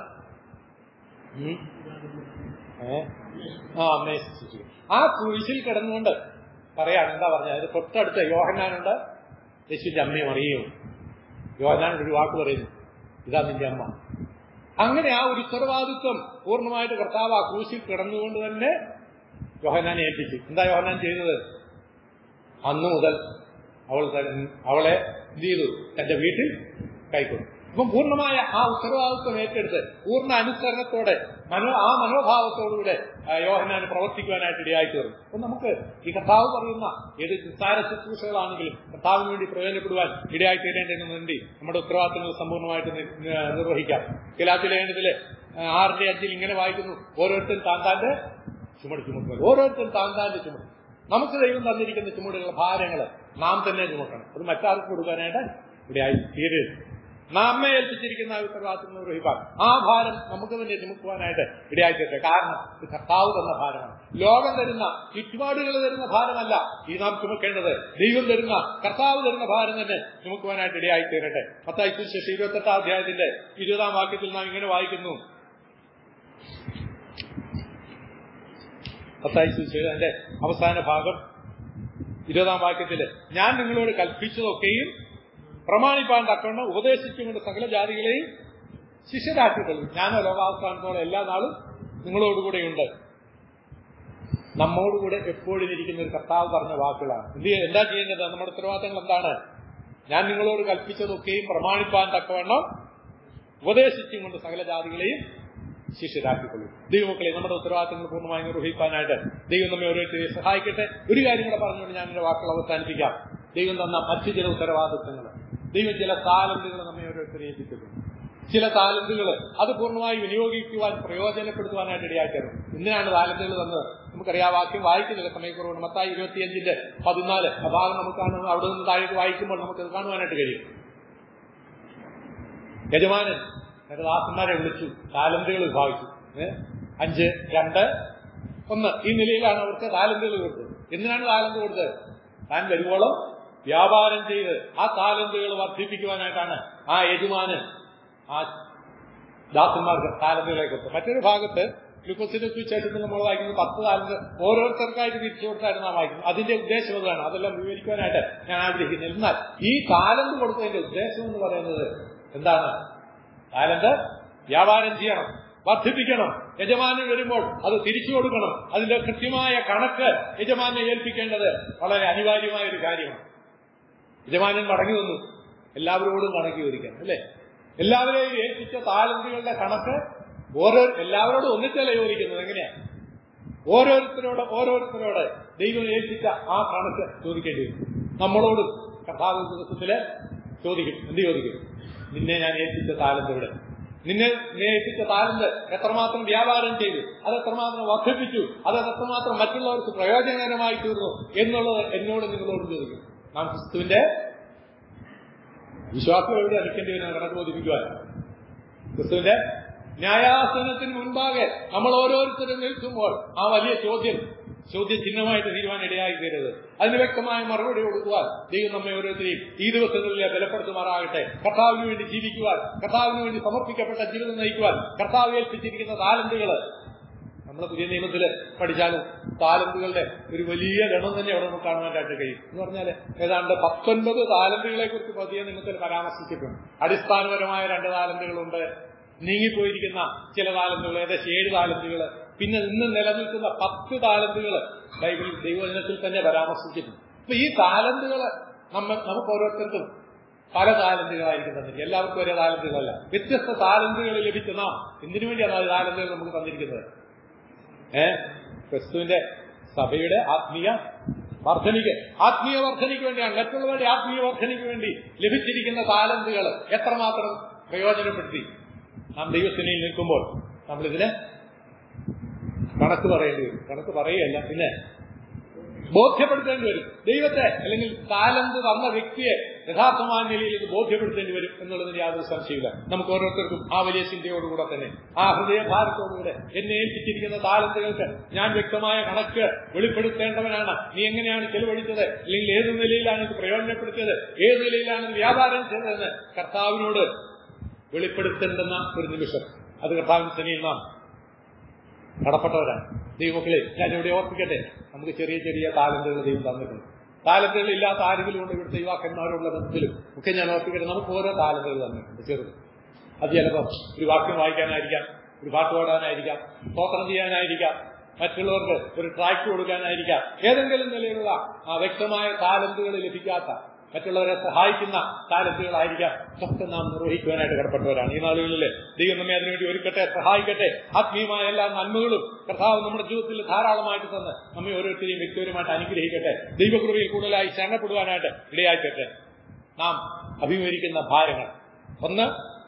അമ്മയെ ശുശ്രൂഷിക്കുക. ആ ക്രൂശിൽ കിടന്നുകൊണ്ട് പറയാൻ എന്താ പറഞ്ഞത്? അത് തൊട്ടടുത്ത് യോഹന്നാനുണ്ട്, യേശുവിന്റെ അമ്മയും അറിയും. യോഹന്നാൻ ഒരു വാക്ക് പറയുന്നു, ഇതാ നിന്റെ അമ്മ. അങ്ങനെ ആ ഒരു ഉത്തരവാദിത്വം പൂർണ്ണമായിട്ട് കർത്താവ് ആ ക്രൂശിൽ കിടന്നുകൊണ്ട് തന്നെ യോഹന്നാനെ ഏൽപ്പിച്ചു. എന്താ യോഹന്നാൻ ചെയ്തത്? അന്നു മുതൽ അവളെ എന്ത് ചെയ്തു? തന്റെ വീട്ടിൽ കൈക്കൊണ്ടു. അപ്പം പൂർണ്ണമായ ആ ഉത്തരവാദിത്വം ഏറ്റെടുത്ത് പൂർണ്ണ അനുസരണത്തോടെ ആ മനോഭാവത്തോടുകൂടെ യോഹന്നാന് പ്രവർത്തിക്കുവാനായിട്ട് ഇടയായി തീർന്നു. അപ്പൊ നമുക്ക് ഈ കർത്താവ് പറയുന്ന ഏത് നിസ്സാര ശുശ്രൂഷകളാണെങ്കിലും കർത്താവിന് വേണ്ടി പ്രയോജനപ്പെടുവാൻ ഇടയായി തീരേണ്ടതിന് വേണ്ടി നമ്മുടെ ഉത്തരവാദിത്തങ്ങൾ സമ്പൂർണ്ണമായിട്ട് നിർവഹിക്കാം. ഗലാത്യലേഖനത്തില് 6:5 ഇങ്ങനെ വായിക്കുന്നു: ഓരോരുത്തരും താന്താന്റെ ചുമട് ചുമക്കുക. ഓരോരുത്തരും താന്താന്റെ ചുമട്. നമുക്ക് ദൈവം തന്നിരിക്കുന്ന ചുമടുകളുടെ ഭാരങ്ങൾ നാം തന്നെ ചുമക്കണം. അത് മറ്റാർക്ക് കൊടുക്കാനായിട്ട് ഇടയായി തീരരുത്. നമ്മെ ഏൽപ്പിച്ചിരിക്കുന്ന ഉത്തരവാദിത്വം നിർവഹിക്കാൻ ആ ഭാരം നമുക്ക് തന്നെ ചുമക്കുവാനായിട്ട് ഇടയായിത്തീരട്ടെ. കാരണം ഇത് കർത്താവ് തന്ന ഭാരമാണ്. ലോകം തരുന്ന, ചുറ്റുപാടുകൾ തരുന്ന ഭാരമല്ല ഈ നാം ചുമക്കേണ്ടത്. ദൈവം തരുന്ന, കർത്താവ് തരുന്ന ഭാരം തന്നെ ചുമക്കുവാനായിട്ട് ഇടയായിത്തീരട്ടെ. മത്തായി സുവിശേഷം 28-ാം അധ്യായത്തിന്റെ 20-ാം വാക്യത്തിൽ നാം ഇങ്ങനെ വായിക്കുന്നു. മത്തായി സുവിശേഷത്തിന്റെ അവസാന ഭാഗം 20-ാം വാക്യത്തില്: ഞാൻ നിങ്ങളോട് കൽപ്പിച്ചതൊക്കെയും പ്രമാണിപ്പാൻ തക്കവണ്ണം ഉപദേശിച്ചുകൊണ്ട് സകല ജാതികളെയും ശിഷ്യരാക്കിക്കൊള്ളും. ഞാൻ ലോകാവസാനത്തോളം എല്ലാ നാളും നിങ്ങളോടുകൂടെയുണ്ട്. നമ്മോടുകൂടെ എപ്പോഴും ഇരിക്കുന്ന ഒരു കർത്താവ് പറഞ്ഞ വാക്കുകളാണ്. എന്താ ചെയ്യേണ്ടത്? നമ്മുടെ ഉത്തരവാദിത്തങ്ങൾ എന്താണ്? ഞാൻ നിങ്ങളോട് കൽപ്പിച്ചതൊക്കെയും പ്രമാണിപ്പാൻ തക്കവണ്ണം ഉപദേശിച്ചും കൊണ്ട് സകല ജാതികളെയും ശിഷ്യരാക്കിക്കൊള്ളും. ദൈവമക്കളെ, നമ്മുടെ ഉത്തരവാദിത്തങ്ങൾ പൂർണ്ണമായി നിർവഹിക്കാനായിട്ട് ദൈവം നമ്മെ ഓരോരുത്തരെ സഹായിക്കട്ടെ. ഒരു കാര്യം കൂടെ പറഞ്ഞുകൊണ്ട് ഞാൻ എന്റെ വാക്കുകൾ അവസാനിപ്പിക്കാം. ദൈവം തന്ന മറ്റു ചില ഉത്തരവാദിത്തങ്ങൾ, ദൈവം ചില താലന്തുകൾ നമ്മെ ഓരോരുത്തരെ ഏൽപ്പിച്ചിട്ടുണ്ട്. ചില താലന്തുകൾ അത് പൂർണ്ണമായി വിനിയോഗിക്കുവാൻ, പ്രയോജനപ്പെടുത്തുവാനായിട്ട് ഇടയാക്കിയിരുന്നു. എന്തിനാണ് താലന്തുകൾ തന്നത്? നമുക്കറിയാം. വാക്യം വായിക്കുന്നില്ല, സമയക്കുറവുണ്ട്. മത്തായി 25:14 ആ ഭാഗം നമുക്ക് കാണുന്നത്. അവിടെ നിന്ന് താഴേക്ക് വായിക്കുമ്പോൾ നമുക്കത് കാണുവാനായിട്ട് കഴിയും. യജമാനൻ തന്റെ ദാസന്മാരെ വിളിച്ചു, താലന്തുകൾ വിഭാഗിച്ചു. 5, 2, 1 ഈ നിലയിലാണ് അവർക്ക് താലന്തുകൾ കൊടുത്തത്. എന്തിനാണ് താലന്ത് കൊടുത്തത്? താൻ വരുവോളം വ്യാപാരം ചെയ്ത് ആ താലന്തുകൾ വർദ്ധിപ്പിക്കുവാനായിട്ടാണ് ആ യജമാനൻ ആ ദാസന്മാർക്ക് താലന്തുകളെ കൊടുത്തത്. മറ്റൊരു ഭാഗത്ത് ലൂക്കോസിന്റെ സുവിശേഷത്തിൽ നമ്മൾ വായിക്കുന്നത് 10 താലന്ത് ഓരോരുത്തർക്കായിട്ട് തിരിച്ചു കൊടുത്തായിരുന്നു നാം വായിക്കുന്നത്. അതിന്റെ ഉദ്ദേശം അതാണ്. അതെല്ലാം വിവരിക്കുവാനായിട്ട് ഞാൻ ആഗ്രഹിക്കുന്നത്. എന്നാൽ ഈ താലന്ത് കൊടുത്തതിന്റെ ഉദ്ദേശം എന്ന് പറയുന്നത് എന്താണ്? താലന്ത് വ്യാപാരം ചെയ്യണം, വർദ്ധിപ്പിക്കണം. യജമാനൻ വരുമ്പോൾ അത് തിരിച്ചു കൊടുക്കണം. അതിന്റെ കൃത്യമായ കണക്ക് യജമാനെ ഏൽപ്പിക്കേണ്ടത് വളരെ അനിവാര്യമായ ഒരു കാര്യമാണ്. യജമാനൻ മടങ്ങി വന്നു, എല്ലാവരോടും കണക്ക് ചോദിക്കണം, അല്ലേ? എല്ലാവരെയും ഏൽപ്പിച്ച താലന്തുകളുടെ കണക്ക് എല്ലാവരോടും ഒന്നിച്ചല്ല ചോദിക്കുന്നത്. എങ്ങനെയാ? ഓരോരുത്തരോട് ദൈവം ഏൽപ്പിച്ച ആ കണക്ക് ചോദിക്കേണ്ടി വരും. നമ്മളോടും കർത്താവ് ദിവസത്തില് ചോദിക്കും. എന്ത് ചോദിക്കും? നിന്നെ ഞാൻ ഏൽപ്പിച്ച താലന്ത് എവിടെ? നിന്നെ ഏൽപ്പിച്ച താലന്ത് എത്രമാത്രം വ്യാപാരം ചെയ്തു, അതെത്രമാത്രം വർദ്ധിപ്പിച്ചു, അതെത്രമാത്രം മറ്റുള്ളവർക്ക് പ്രയോജനകരമായി തീർന്നു എന്നുള്ളത് എന്നോട് നിങ്ങളോട് ചോദിക്കും. നാം ക്രിസ്തുവിന്റെ വിശ്വാസം എവിടെ അടുക്കേണ്ടി വരുന്ന കണക്ക് ബോധിപ്പിക്കുവാൻ ക്രിസ്തുവിന്റെ ന്യായാസനത്തിന് മുൻപാകെ നമ്മൾ ഓരോരുത്തരും നിൽക്കുമ്പോൾ ആ വലിയ ചോദ്യചിഹ്നമായിട്ട് തീരുവാൻ ഇടയായി തീരരുത്. അതിന് വ്യക്തമായ മറുപടി കൊടുക്കുവാൻ ദൈവം നമ്മെ ഓരോരുത്തരെയും ഈ ദിവസങ്ങളിലെ ബലപ്പെടുത്തുമാറാകട്ടെ. കർത്താവിന് വേണ്ടി ജീവിക്കുവാൻ, കർത്താവിന് വേണ്ടി സമർപ്പിക്കപ്പെട്ട ജീവിതം നയിക്കുവാൻ കർത്താവ് ഏൽപ്പിച്ചിരിക്കുന്ന താലന്തുകള് നമ്മുടെ പുതിയ നിയമത്തില് പഠിച്ചാലും താലന്തുകളുടെ ഒരു വലിയ ഗണം തന്നെ അവിടെ നമുക്ക് കാണുവാനായിട്ട് കഴിയും. എന്ന് പറഞ്ഞാല് ഏതാണ്ട് 19 താലന്തുകളെ കുറിച്ച് പുതിയ നിയമത്തിൽ പരാമർശിച്ചിട്ടുണ്ട്. അടിസ്ഥാനപരമായ 2 താലന്തുകളുണ്ട്, നീങ്ങിപ്പോയിരിക്കുന്ന ചില താലന്തുകൾ, ഏകദേശം 7 താലന്തുകൾ, പിന്നെ ഇന്ന് നിലനിൽക്കുന്ന 10 താലന്തുകൾ ബൈബിളിൽ ദൈവവചനത്തിൽ തന്നെ പരാമർശിച്ചിട്ടുണ്ട്. അപ്പൊ ഈ താലന്തുകൾ നമുക്ക് ഓരോരുത്തർക്കും പല താലന്തുകളായിരിക്കും തന്നിരിക്കും. എല്ലാവർക്കും ഒരേ താലന്തുകളല്ല, വ്യത്യസ്ത താലന്തുകൾ ലഭിച്ച നാം എന്തിനു വേണ്ടിയാണ് താലന്തുകൾ നമുക്ക് തന്നിരിക്കുന്നത്? ക്രിസ്തുവിന്റെ സഭയുടെ ആത്മീയ വർധനയ്ക്ക് വേണ്ടിയാണ്. മറ്റുള്ളവരുടെ ആത്മീയ വർധനയ്ക്ക് വേണ്ടി ലഭിച്ചിരിക്കുന്ന താലന്തുകൾ എത്രമാത്രം പ്രയോജനപ്പെടുത്തി നാം ദൈവസേനയിൽ നിൽക്കുമ്പോൾ നമ്മളിതിന് കണക്ക് പറയേണ്ടി വരും. കണക്ക് പറയുകയല്ല, പിന്നെ ബോധ്യപ്പെടുത്തേണ്ടി വരും. ദൈവത്തെ അല്ലെങ്കിൽ താലന്ത് തന്ന വ്യക്തിയെ യഥാർത്ഥമായ നിലയിൽ ഇത് ബോധ്യപ്പെടുത്തേണ്ടി വരും എന്നുള്ളതിന് യാതൊരു സംശയമില്ല. നമുക്ക് ഓരോരുത്തർക്കും ആ വലിയ ചിന്തയോടുകൂടെ തന്നെ, ആ ഹൃദയഭാരത്തോടുകൂടെ എന്നെ ഏൽപ്പിച്ചിരിക്കുന്ന താലന്തുകൾക്ക് ഞാൻ വ്യക്തമായ കണക്ക് വെളിപ്പെടുത്തേണ്ടവനാണ്. നീ എങ്ങനെയാണ് ചെലവഴിച്ചത്, അല്ലെങ്കിൽ ഏത് നിലയിലാണ് ഇത് പ്രയോജനപ്പെടുത്തിയത്, ഏത് നിലയിലാണ് ഇത് വ്യാപാരം ചെയ്തതെന്ന് കർത്താവിനോട് വെളിപ്പെടുത്തേണ്ടുന്ന ഒരു നിമിഷം. അത് കർത്താവിന്റെ സന്നിധിയിൽ നാം കടപ്പെട്ടവരാണ്. ദൈവമക്കളെ, ഞാൻ ഇവിടെ ഓർപ്പിക്കട്ടെ, നമുക്ക് ചെറിയ ചെറിയ താലന്തുകൾ ദൈവം തന്നിട്ടുണ്ട്. താലന്തുകൾ ഇല്ലാത്ത ആരെങ്കിലും ഉണ്ട് ഇവിടുത്തെ യുവാക്കന്മാരുള്ള ബന്ധത്തിലും ഒക്കെ ഞാൻ ഓർപ്പിക്കട്ടെ, നമുക്ക് ഓരോ താലന്തുകൾ തന്നിട്ടുണ്ട്. ചെറുത് അത് ചിലപ്പോൾ ഒരു വാക്യം വായിക്കാനായിരിക്കാം, ഒരു പാട്ട് പാടാനായിരിക്കാം, സ്തോത്രം ചെയ്യാനായിരിക്കാം, മറ്റുള്ളവർക്ക് ഒരു ട്രാക്ക് കൊടുക്കാനായിരിക്കാം. ഏതെങ്കിലും നിലയിലുള്ള ആ വ്യക്തമായ താലന്തുകൾ ലഭിക്കാത്ത, മറ്റുള്ളവരെ സഹായിക്കുന്ന താലന്തുകളായിരിക്കാം. ഇതൊക്കെ നാം നിർവഹിക്കുവാനായിട്ട് കടപ്പെട്ടവരാണ്. ഈ നാളുകളിൽ ദൈവം നമ്മെ അതിനുവേണ്ടി ഒരുക്കട്ടെ, സഹായിക്കട്ടെ. ആത്മീയമായ എല്ലാ നന്മകളും കർത്താവ് നമ്മുടെ ജീവിതത്തിൽ ധാരാളമായിട്ട് തന്ന് നമ്മെ ഓരോരുത്തരെയും വ്യക്തിപരമായിട്ട് അനുഗ്രഹിക്കട്ടെ. ദൈവകൃപയിൽ കൂടുതലായി ശരണപ്പെടുവാനായിട്ട് ഇടയാക്കട്ടെ. നാം അഭിമുഖീകരിക്കുന്ന ഭാരങ്ങൾ, ഒന്ന്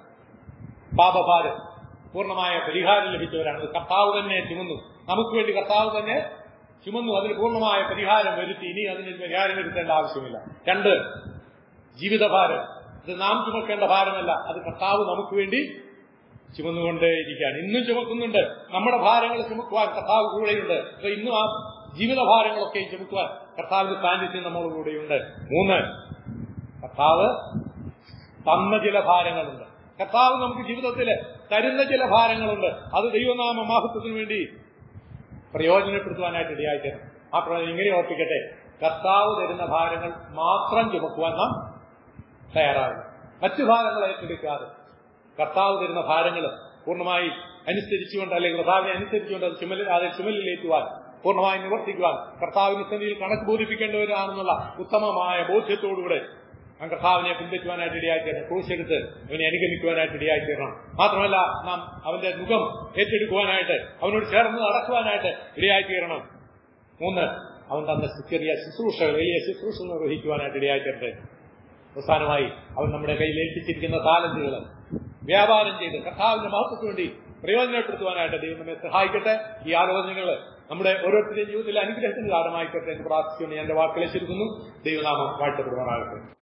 പാപഭാരം, പൂർണ്ണമായ പരിഹാരം ലഭിച്ചവരാണ്. കർത്താവ് തന്നെ ചുമന്നു, നമുക്ക് വേണ്ടി കർത്താവ് തന്നെ ചുമന്നു, അതിന് പൂർണ്ണമായ പരിഹാരം വരുത്തി. ഇനി അതിന് പരിഹാരം വരുത്തേണ്ട ആവശ്യമില്ല. 2, ജീവിതഭാരം. അത് നാം ചുമക്കേണ്ട ഭാരമല്ല, അത് കർത്താവ് നമുക്ക് വേണ്ടി ചുമന്നുകൊണ്ടേയിരിക്കുകയാണ്. ഇന്നും ചുമക്കുന്നുണ്ട്. നമ്മുടെ ഭാരങ്ങൾ ചുമക്കുവാൻ കർത്താവ് കൂടെയുണ്ട്. അപ്പൊ ഇന്നും ആ ജീവിതഭാരങ്ങളൊക്കെ ചുമക്കുവാൻ കർത്താവിന്റെ സാന്നിധ്യം നമ്മുടെ കൂടെയുണ്ട്. 3, കർത്താവ് തന്ന ചില ഭാരങ്ങളുണ്ട്. കർത്താവ് നമുക്ക് ജീവിതത്തിൽ തരുന്ന ചില ഭാരങ്ങളുണ്ട്. അത് ദൈവനാമ മഹത്വത്തിന് വേണ്ടി പ്രയോജനപ്പെടുത്തുവാനായിട്ട് ഇടയായിത്തീരണം. മാത്രമല്ല, ഇങ്ങനെ ഓർപ്പിക്കട്ടെ, കർത്താവ് തരുന്ന ഭാരങ്ങൾ മാത്രം ചുമക്കുവാൻ നാം തയ്യാറാകും. മറ്റു ഭാരങ്ങൾ ഏറ്റെടുക്കാതെ കർത്താവ് തരുന്ന ഭാരങ്ങൾ പൂർണ്ണമായി അനുസരിച്ചുകൊണ്ട്, അല്ലെങ്കിൽ കർത്താവിനെ അനുസരിച്ചുകൊണ്ട് അത് ചുമലിലേറ്റുവാൻ, പൂർണ്ണമായി നിവർത്തിക്കുവാൻ കർത്താവിന്റെ സന്നിധിയിൽ കണക്ക് ബോധിപ്പിക്കേണ്ടവരാണെന്നുള്ള ഉത്തമമായ ബോധ്യത്തോടുകൂടെ കർത്താവിനെ പിൻപറ്റുവാനായിട്ട് ഇടയായിത്തീരണം. ക്രൂശെടുത്ത് അവനെ അനുഗമിക്കുവാനായിട്ട് ഇടയായിത്തീരണം. മാത്രമല്ല, നാം അവന്റെ മുഖം ഏറ്റെടുക്കുവാനായിട്ട്, അവനോട് ചേർന്ന് നടക്കുവാനായിട്ട് ഇടയായിത്തീരണം. 3, അവൻ തന്ന ചെറിയ ശുശ്രൂഷകൾ, വലിയ ശുശ്രൂഷ നിർവഹിക്കുവാനായിട്ട് ഇടയായിത്തീരട്ടെ. അവസാനമായി, അവൻ നമ്മുടെ കയ്യിൽ ഏൽപ്പിച്ചിരിക്കുന്ന താലന്തുകൾ വ്യാപാരം ചെയ്ത് കർത്താവിന്റെ മഹത്വത്തിന് വേണ്ടി പ്രയോജനപ്പെടുത്തുവാനായിട്ട് ദൈവം നമ്മെ സഹായിക്കട്ടെ. ഈ ആലോചനകൾ നമ്മുടെ ഓരോരുത്തരുടെയും ജീവിതത്തിൽ അനുഗ്രഹത്തിന് കാരണമായിക്കട്ടെ എന്ന് പ്രാർത്ഥിച്ചുകൊണ്ട് എന്റെ വാക്കുകളെ ചുരുക്കുന്നു. ദൈവനാമം വാഴ്ത്തപ്പെടുവാനാകട്ടെ.